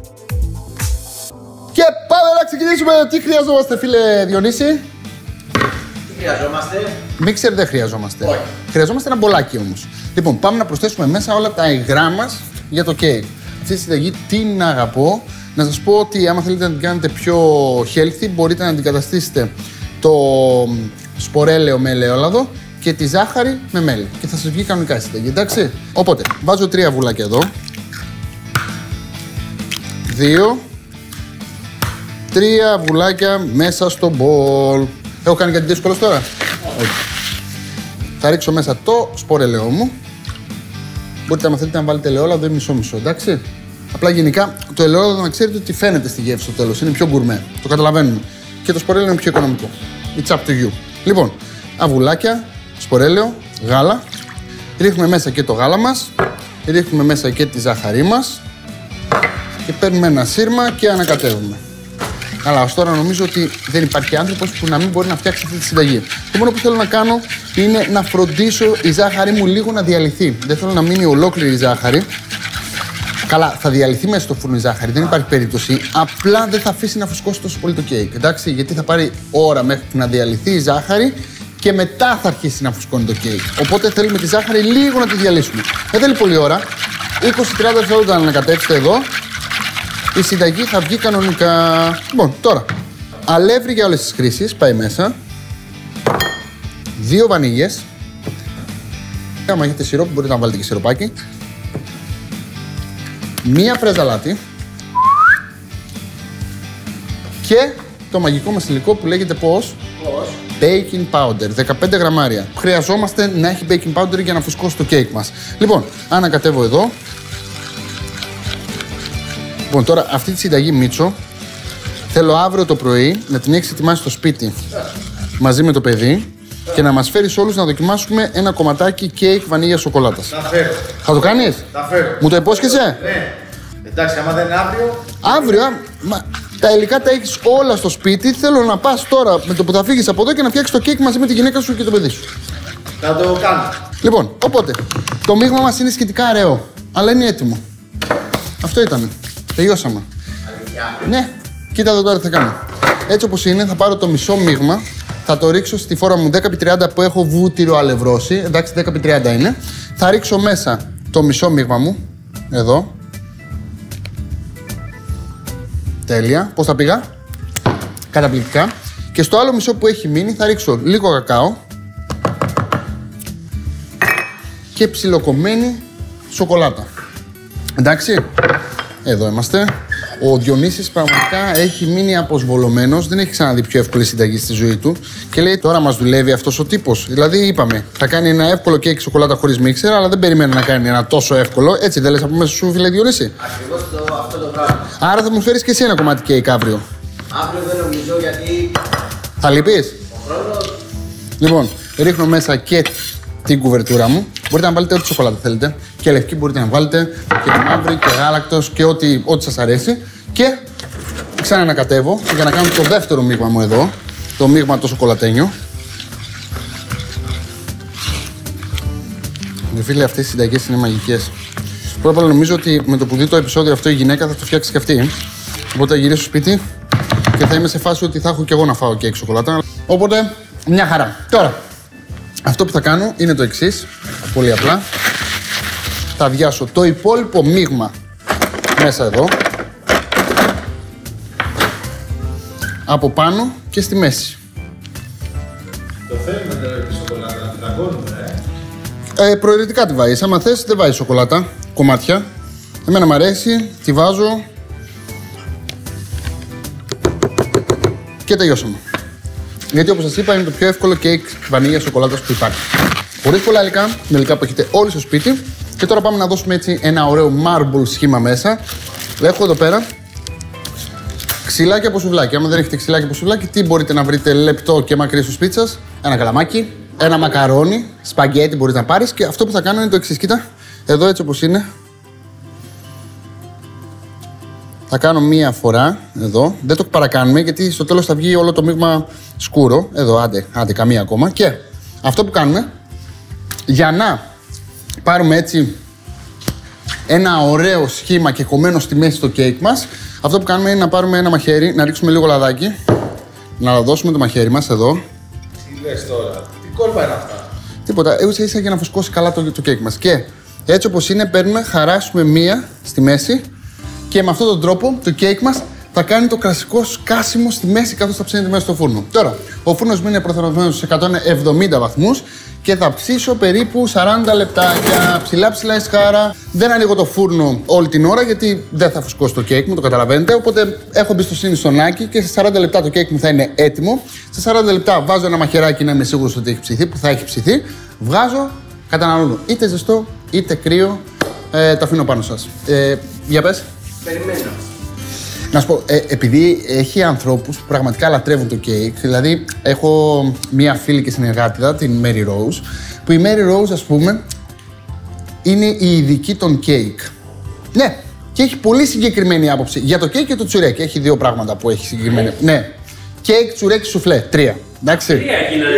Και πάμε να ξεκινήσουμε. Τι χρειαζόμαστε, φίλε Διονύση? Τι χρειαζόμαστε? Μίξερ δεν χρειαζόμαστε. Όχι. Χρειαζόμαστε ένα μπολάκι όμως. Λοιπόν, πάμε να προσθέσουμε μέσα όλα τα υγρά μας για το κέικ. Αυτή τη συνταγή την αγαπώ. Να σας πω ότι άμα θέλετε να την κάνετε πιο healthy, μπορείτε να αντικαταστήσετε το σπορέλαιο με ελαιόλαδο και τη ζάχαρη με μέλι. Και θα σας βγει κανονικά η συνταγή, εντάξει. Οπότε, βάζω 3 βουλάκια εδώ. 2. 3 βουλάκια μέσα στο μπολ. Έχω κάνει κάτι δύσκολο τώρα? Όχι. Θα ρίξω μέσα το σπορελαιό μου. Μπορείτε, άμα θέλετε, να βάλετε ελαιόλαδο ή μισό-μισό, εντάξει. Απλά γενικά το ελαιόλαδο να ξέρετε ότι φαίνεται στη γεύση στο τέλος. Είναι πιο γκουρμέ. Το καταλαβαίνουμε. Και το σπορέλαιο είναι πιο οικονομικό. It's up to you. Λοιπόν, αβουλάκια, σπορέλαιο, γάλα. Ρίχνουμε μέσα και το γάλα μας. Ρίχνουμε μέσα και τη ζάχαρή μας. Και παίρνουμε ένα σύρμα και ανακατεύουμε. Αλλά ως τώρα νομίζω ότι δεν υπάρχει άνθρωπος που να μην μπορεί να φτιάξει αυτή τη συνταγή. Το μόνο που θέλω να κάνω είναι να φροντίσω η ζάχαρη μου λίγο να διαλυθεί. Δεν θέλω να μείνει ολόκληρη η ζάχαρη. Καλά, θα διαλυθεί μέσα στο φούρνο η ζάχαρη, δεν υπάρχει περίπτωση. Απλά δεν θα αφήσει να φουσκώσει τόσο πολύ το κέικ. Εντάξει, γιατί θα πάρει ώρα μέχρι να διαλυθεί η ζάχαρη και μετά θα αρχίσει να φουσκώνει το κέικ. Οπότε θέλουμε τη ζάχαρη λίγο να τη διαλύσουμε. Δεν θέλει πολλή ώρα. 20-30 δευτερόλεπτα να ανακατεύσετε εδώ. Η συνταγή θα βγει κανονικά. Λοιπόν, τώρα, αλεύρι για όλες τις χρήσεις, πάει μέσα. 2 βανίλιες. Άμα έχετε σιρόπι, μπορείτε να βάλετε και σιροπάκι. 1 πρέζα αλάτι. Και το μαγικό μας υλικό που λέγεται πώς? Baking powder, 15 γραμμάρια. Χρειαζόμαστε να έχει baking powder για να φουσκώσει το κέικ μας. Λοιπόν, ανακατεύω εδώ. Λοιπόν, τώρα αυτή τη συνταγή Μίτσο θέλω αύριο το πρωί να την έχεις ετοιμάσει στο σπίτι μαζί με το παιδί και να μας φέρεις όλους να δοκιμάσουμε ένα κομματάκι κέικ βανίλια σοκολάτας. Θα φέρω. Θα το κάνεις? Θα φέρω. Μου το υπόσχεσαι? Ναι. Εντάξει, άμα δεν είναι αύριο. Αύριο, Τα υλικά τα έχεις όλα στο σπίτι. Θέλω να πας τώρα με το που θα φύγεις από εδώ και να φτιάξεις το κέικ μαζί με τη γυναίκα σου και το παιδί σου. Θα το κάνω. Λοιπόν, οπότε, το μείγμα μας είναι σχετικά αραιό, αλλά είναι έτοιμο. Αυτό ήτανε. Τελειώσαμε. Ναι, κοίτα εδώ τώρα τι θα κάνω. Έτσι όπως είναι, θα πάρω το μισό μείγμα, θα το ρίξω στη φόρα μου 10x30 που έχω βούτυρο αλευρώσει. Εντάξει, 10x30 είναι. Θα ρίξω μέσα το μισό μείγμα μου, εδώ. Τέλεια. Πώς θα πήγα? Καταπληκτικά. Και στο άλλο μισό που έχει μείνει θα ρίξω λίγο κακάο και ψιλοκομμένη σοκολάτα. Εντάξει, εδώ είμαστε. Ο Διονύσης πραγματικά έχει μείνει αποσβολωμένος, δεν έχει ξαναδεί πιο εύκολη συνταγή στη ζωή του και λέει τώρα μας δουλεύει αυτός ο τύπος. Δηλαδή είπαμε, θα κάνει ένα εύκολο κέικ σοκολάτα χωρίς μίξερ, αλλά δεν περιμένει να κάνει ένα τόσο εύκολο. Έτσι δεν λες από μέσα σου, φίλε Διονύση? Ακριβώς αυτό το πράγμα. Άρα θα μου φέρεις και εσύ ένα κομμάτι κέικ αύριο. Αύριο δεν νομίζω γιατί Θα λείπεις? ο χρόνος. Λοιπόν, ρίχνω μέσα και την κουβερτούρα μου. Μπορείτε να βάλετε ό,τι σοκολάτα θέλετε. Και λευκή μπορείτε να βάλετε, και μαύρη και γάλακτος και ό,τι σας αρέσει. Και ξανανακατεύω για να κάνω το δεύτερο μείγμα μου εδώ. Το μείγμα το σοκολατένιο. Φίλοι, αυτές οι συνταγές είναι μαγικές. Πρώτα απ' όλα νομίζω ότι με το που δει το επεισόδιο αυτό η γυναίκα θα το φτιάξει και αυτή. Οπότε θα γυρίσω στο σπίτι και θα είμαι σε φάση ότι θα έχω και εγώ να φάω κέικ σοκολάτα. Οπότε μια χαρά. Τώρα, αυτό που θα κάνω είναι το εξής. Πολύ απλά. Θα αδειάσω το υπόλοιπο μείγμα μέσα εδώ. Από πάνω και στη μέση. Το θέλουμε τώρα τη σοκολάτα, να την δαγκώνουμε, Προαιρετικά τη βάζεις. Άμα θες, δεν βάζεις σοκολάτα, κομμάτια. Εμένα μου αρέσει, τη βάζω. Και τελειώσαμε. Γιατί όπως σας είπα, είναι το πιο εύκολο κέικ βανίλια σοκολάτας που υπάρχει. Χωρίς πολλά υλικά, με υλικά που έχετε όλοι στο σπίτι. Και τώρα πάμε να δώσουμε έτσι ένα ωραίο marble σχήμα μέσα. Έχω εδώ πέρα ξυλάκι από σουβλάκι. Άμα δεν έχετε ξυλάκι από σουβλάκι, τι μπορείτε να βρείτε λεπτό και μακρύ στο σπίτι σας? Ένα καλαμάκι, ένα μακαρόνι, σπαγκέτι μπορείτε να πάρεις. Και αυτό που θα κάνω είναι το εξής. Κοίτα, εδώ έτσι όπως είναι. Θα κάνω μία φορά εδώ. Δεν το παρακάνουμε γιατί στο τέλος θα βγει όλο το μείγμα σκούρο. Εδώ, άντε, καμία ακόμα. Και αυτό που κάνουμε, για να πάρουμε έτσι ένα ωραίο σχήμα και κομμένο στη μέση στο κέικ μας, αυτό που κάνουμε είναι να πάρουμε ένα μαχαίρι, να ρίξουμε λίγο λαδάκι, να δώσουμε το μαχαίρι μας εδώ. Τι λες τώρα, τι κόλπα είναι αυτά? Τίποτα, ίσα για να φουσκώσει καλά το κέικ μας. Και έτσι όπως είναι, παίρνουμε, χαράσουμε μία στη μέση και με αυτόν τον τρόπο το κέικ μας θα κάνει το κλασικό σκάσιμο στη μέση καθώς θα ψήνεται μέσα στο φούρνο. Τώρα, ο φούρνος μου είναι προθερμασμένος σε 170 βαθμούς και θα ψήσω περίπου 40 λεπτάκια. Ψηλά εσχάρα. Δεν ανοίγω το φούρνο όλη την ώρα γιατί δεν θα φουσκώσει το κέικ μου, το καταλαβαίνετε. Οπότε έχω εμπιστοσύνη στον Άκη και σε 40 λεπτά το κέικ μου θα είναι έτοιμο. Σε 40 λεπτά βάζω ένα μαχαιράκι να είμαι σίγουρος ότι έχει ψηθεί, που θα έχει ψηθεί. Βγάζω, καταναλώνω είτε ζεστό είτε κρύο. Το αφήνω πάνω σας. Για πες. Περιμένω. Να σου πω, επειδή έχει ανθρώπους που πραγματικά λατρεύουν το κέικ, δηλαδή έχω μία φίλη και συνεργάτηδα, την Mary Rose, που η Mary Rose, ας πούμε, είναι η ειδική των κέικ. Ναι, και έχει πολύ συγκεκριμένη άποψη για το κέικ και το τσουρέκι. Έχει δύο πράγματα που έχει συγκεκριμένη. Ναι, κέικ, τσουρέκι, σουφλέ. 3. Εντάξει. 3 γίνανε.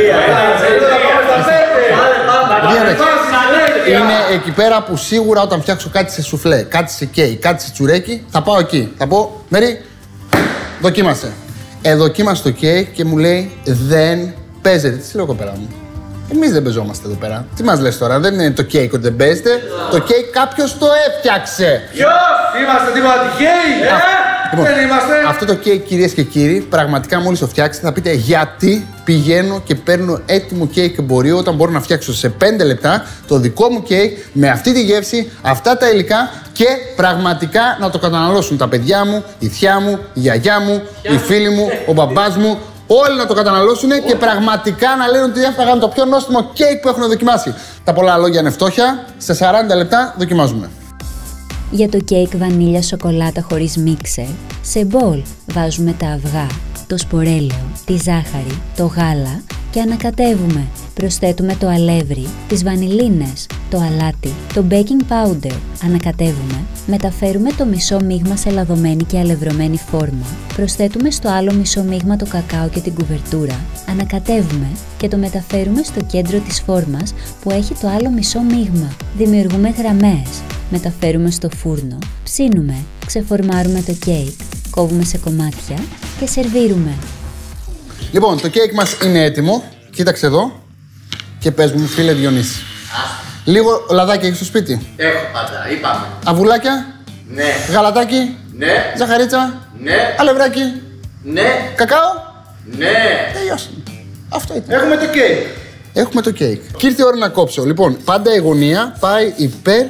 Είναι εκεί πέρα που σίγουρα όταν φτιάξω κάτι σε σουφλέ, κάτι σε κέικ, κάτι σε τσουρέκι, θα πάω εκεί. Θα πω, Μέρι, δοκίμασε. Δοκίμασε το κέικ και μου λέει, δεν παίζεται. Τι λέω, κοπέρα μου. Εμείς δεν παίζομαστε εδώ πέρα. Τι μας λες τώρα, δεν είναι το κέικ ότι δεν παίζεται. Το κέικ κάποιος το έφτιαξε. Ποιος? Είμαστε τίποτα τυχαίοι, Λοιπόν, δεν είμαστε. αυτό το κέικ, κυρίες και κύριοι, πραγματικά μόλις το φτιάξετε θα πείτε γιατί πηγαίνω και παίρνω έτοιμο κέικ εμπορίου όταν μπορώ να φτιάξω σε 5 λεπτά το δικό μου κέικ με αυτή τη γεύση, αυτά τα υλικά και πραγματικά να το καταναλώσουν τα παιδιά μου, η θιά μου, η γιαγιά μου, οι φίλοι μου, ο μπαμπάς μου. Όλοι να το καταναλώσουν και πραγματικά να λένε ότι έφαγαν το πιο νόστιμο κέικ που έχουν δοκιμάσει. Τα πολλά λόγια είναι φτώχεια. Σε 40 λεπτά δοκιμάζουμε. Για το κέικ βανίλια σοκολάτα χωρίς μίξερ, σε μπολ βάζουμε τα αυγά, το σπορέλαιο, τη ζάχαρη, το γάλα και ανακατεύουμε. Προσθέτουμε το αλεύρι, τις βανιλίνες, το αλάτι, το baking powder. Ανακατεύουμε, μεταφέρουμε το μισό μείγμα σε λαδωμένη και αλευρωμένη φόρμα, προσθέτουμε στο άλλο μισό μείγμα το κακάο και την κουβερτούρα, ανακατεύουμε και το μεταφέρουμε στο κέντρο της φόρμας που έχει το άλλο μισό μείγμα. Δημιουργούμε γραμμές, μεταφέρουμε στο φούρνο, ψήνουμε, ξεφορμάρουμε το κέικ, κόβουμε σε κομμάτια και σερβίρουμε. Λοιπόν, το κέικ μας είναι έτοιμο. Κοίταξε εδώ και πες μου, φίλε Διονύση. Λίγο λαδάκι έχεις στο σπίτι? Έχω πάντα, είπαμε. Αβουλάκια? Ναι. Γαλατάκι? Ναι. Ζαχαρίτσα? Ναι. Αλευράκι? Ναι. Κακάο? Ναι. Τελειώσαμε. Αυτό ήταν. Έχουμε το κέικ. Έχουμε το κέικ. Και ήρθε η ώρα να κόψω. Λοιπόν, πάντα η γωνία πάει υπέρ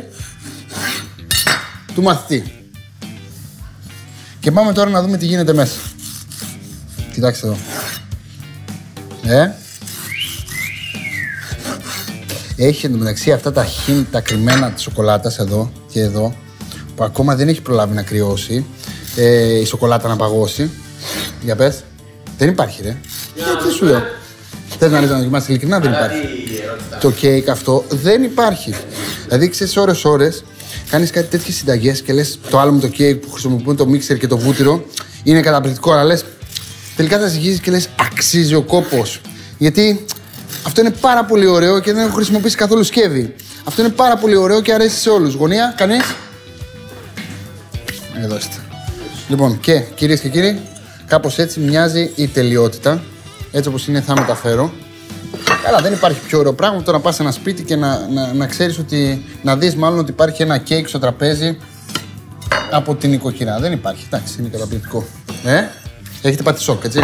του μαθητή. Και πάμε τώρα να δούμε τι γίνεται μέσα. Κοιτάξτε εδώ. Έχει εντωμεταξύ αυτά τα χιν, τα κρυμμένα της σοκολάτας εδώ και εδώ, που ακόμα δεν έχει προλάβει να κρυώσει, η σοκολάτα να παγώσει. Για πες. Δεν υπάρχει, ρε. Τι σου λέω. Θες να δοκιμάσεις ειλικρινά? Δεν υπάρχει. Το κέικ αυτό δεν υπάρχει. Δηλαδή, ξέρεις, ώρες κάνεις κάτι τέτοιες συνταγές και λες το άλλο με το κέικ που χρησιμοποιούν το μίξερ και το βούτυρο είναι καταπληκτικό, αλλά λες τελικά θα ζυγίζεις και λες αξίζει ο κόπος. Γιατί αυτό είναι πάρα πολύ ωραίο και δεν έχω χρησιμοποιήσει καθόλου σκεύη. Αυτό είναι πάρα πολύ ωραίο και αρέσει σε όλους. Γωνία, κανείς? Εδώ είστε. Λοιπόν, και κυρίες και κύριοι, κάπως έτσι μοιάζει η τελειότητα. Έτσι όπως είναι θα μεταφέρω. Καλά, δεν υπάρχει πιο ωραίο πράγμα το να πας σε ένα σπίτι και να ξέρεις ότι, να δεις μάλλον ότι υπάρχει ένα κέικ στο τραπέζι από την οικοκυρά. Δεν υπάρχει, εντάξει, είναι καταπληκτικό. Έχετε πατησόκ, έτσι.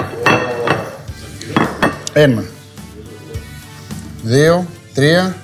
1, 2, 3,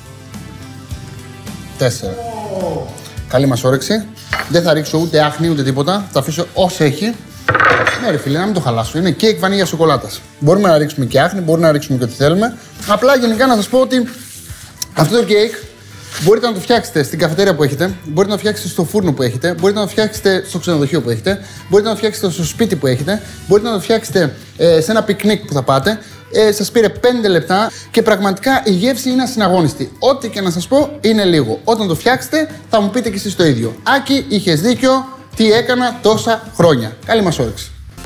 4. Καλή μας όρεξη. Δεν θα ρίξω ούτε άχνη ούτε τίποτα. Θα αφήσω όσο έχει. Ναι, ρε φίλε, να μην το χαλάσω. Είναι κέικ βανίλια σοκολάτας. Μπορούμε να ρίξουμε και άχνη, μπορούμε να ρίξουμε και ό,τι θέλουμε. Απλά γενικά να σας πω ότι αυτό το κέικ μπορείτε να το φτιάξετε στην καφετέρια που έχετε, μπορείτε να το φτιάξετε στο φούρνο που έχετε, μπορείτε να το φτιάξετε στο ξενοδοχείο που έχετε, μπορείτε να το φτιάξετε στο σπίτι που έχετε, μπορείτε να το φτιάξετε σε ένα πικνίκ που θα πάτε. Σας πήρε 5 λεπτά και πραγματικά η γεύση είναι ασυναγώνιστη. Ό,τι και να σας πω είναι λίγο. Όταν το φτιάξετε θα μου πείτε κι εσείς το ίδιο. Άκη, είχες δίκιο, τι έκανα τόσα χρόνια. Καλή μας όρεξη.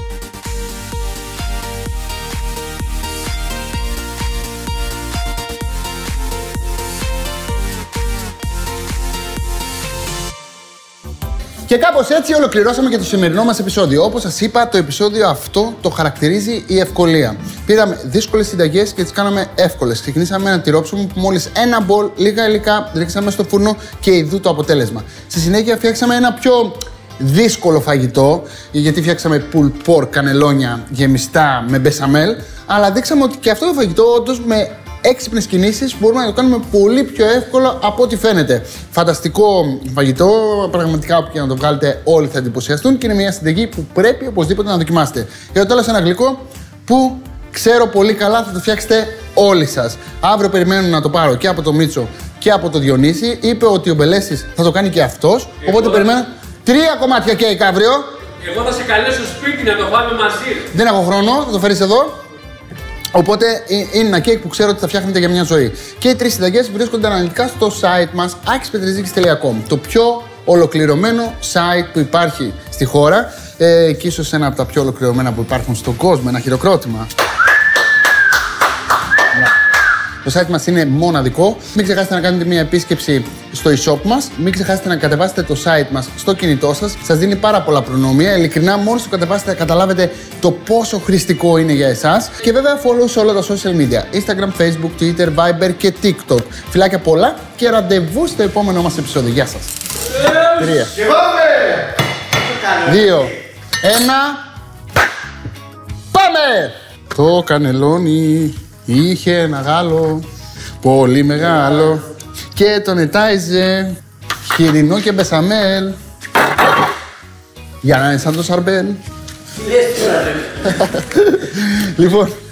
Και κάπως έτσι ολοκληρώσαμε και το σημερινό μας επεισόδιο. Όπως σας είπα, το επεισόδιο αυτό το χαρακτηρίζει η ευκολία. Πήραμε δύσκολες συνταγές και τις κάναμε εύκολες. Ξεκινήσαμε ένα τυρόψωμο που μόλις ένα μπολ, λίγα υλικά, ρίξαμε στο φούρνο και ειδού το αποτέλεσμα. Στη συνέχεια φτιάξαμε ένα πιο δύσκολο φαγητό, γιατί φτιάξαμε pulled pork, κανελόνια γεμιστά με μπεσαμέλ, αλλά δείξαμε ότι και αυτό το φαγητό όντως με έξυπνες κινήσεις μπορούμε να το κάνουμε πολύ πιο εύκολο από ό,τι φαίνεται. Φανταστικό φαγητό, πραγματικά όπου και να το βγάλετε όλοι θα εντυπωσιαστούν και είναι μια συνταγή που πρέπει οπωσδήποτε να δοκιμάσετε. Για το τέλος ένα γλυκό που ξέρω πολύ καλά θα το φτιάξετε όλοι σας. Αύριο περιμένω να το πάρω και από το Μίτσο και από το Διονύση. Είπε ότι ο Μπελέσης θα το κάνει και αυτός, οπότε περιμένω 3 κομμάτια κέικ αύριο. Εγώ θα σε καλέσω σπίτι να το φάμε μαζί. Δεν έχω χρόνο, θα το φέρεις εδώ. Οπότε είναι ένα κέικ που ξέρω ότι θα φτιάχνετε για μια ζωή. Και οι 3 συνταγές βρίσκονται αναλυτικά στο site μας akispetrizikis.com. Το πιο ολοκληρωμένο site που υπάρχει στη χώρα και ίσως ένα από τα πιο ολοκληρωμένα που υπάρχουν στον κόσμο. Ένα χειροκρότημα. Το site μας είναι μοναδικό. Μην ξεχάσετε να κάνετε μια επίσκεψη στο e-shop μας. Μην ξεχάσετε να κατεβάσετε το site μας στο κινητό σας. Σας δίνει πάρα πολλά προνόμια. Ειλικρινά, μόλις το κατεβάσετε, θα καταλάβετε το πόσο χρηστικό είναι για εσάς. Και βέβαια, follow σε όλα τα social media: Instagram, Facebook, Twitter, Viber και TikTok. Φιλάκια πολλά και ραντεβού στο επόμενο μας επεισόδιο. Γεια σας. 3, 2, 1. Πάμε! Το κανελόνι είχε ένα γάλο πολύ μεγάλο και τον ετάιζε χοιρινό και μπεσαμέλ για να είναι σαν το σαρμπέλ. Λοιπόν,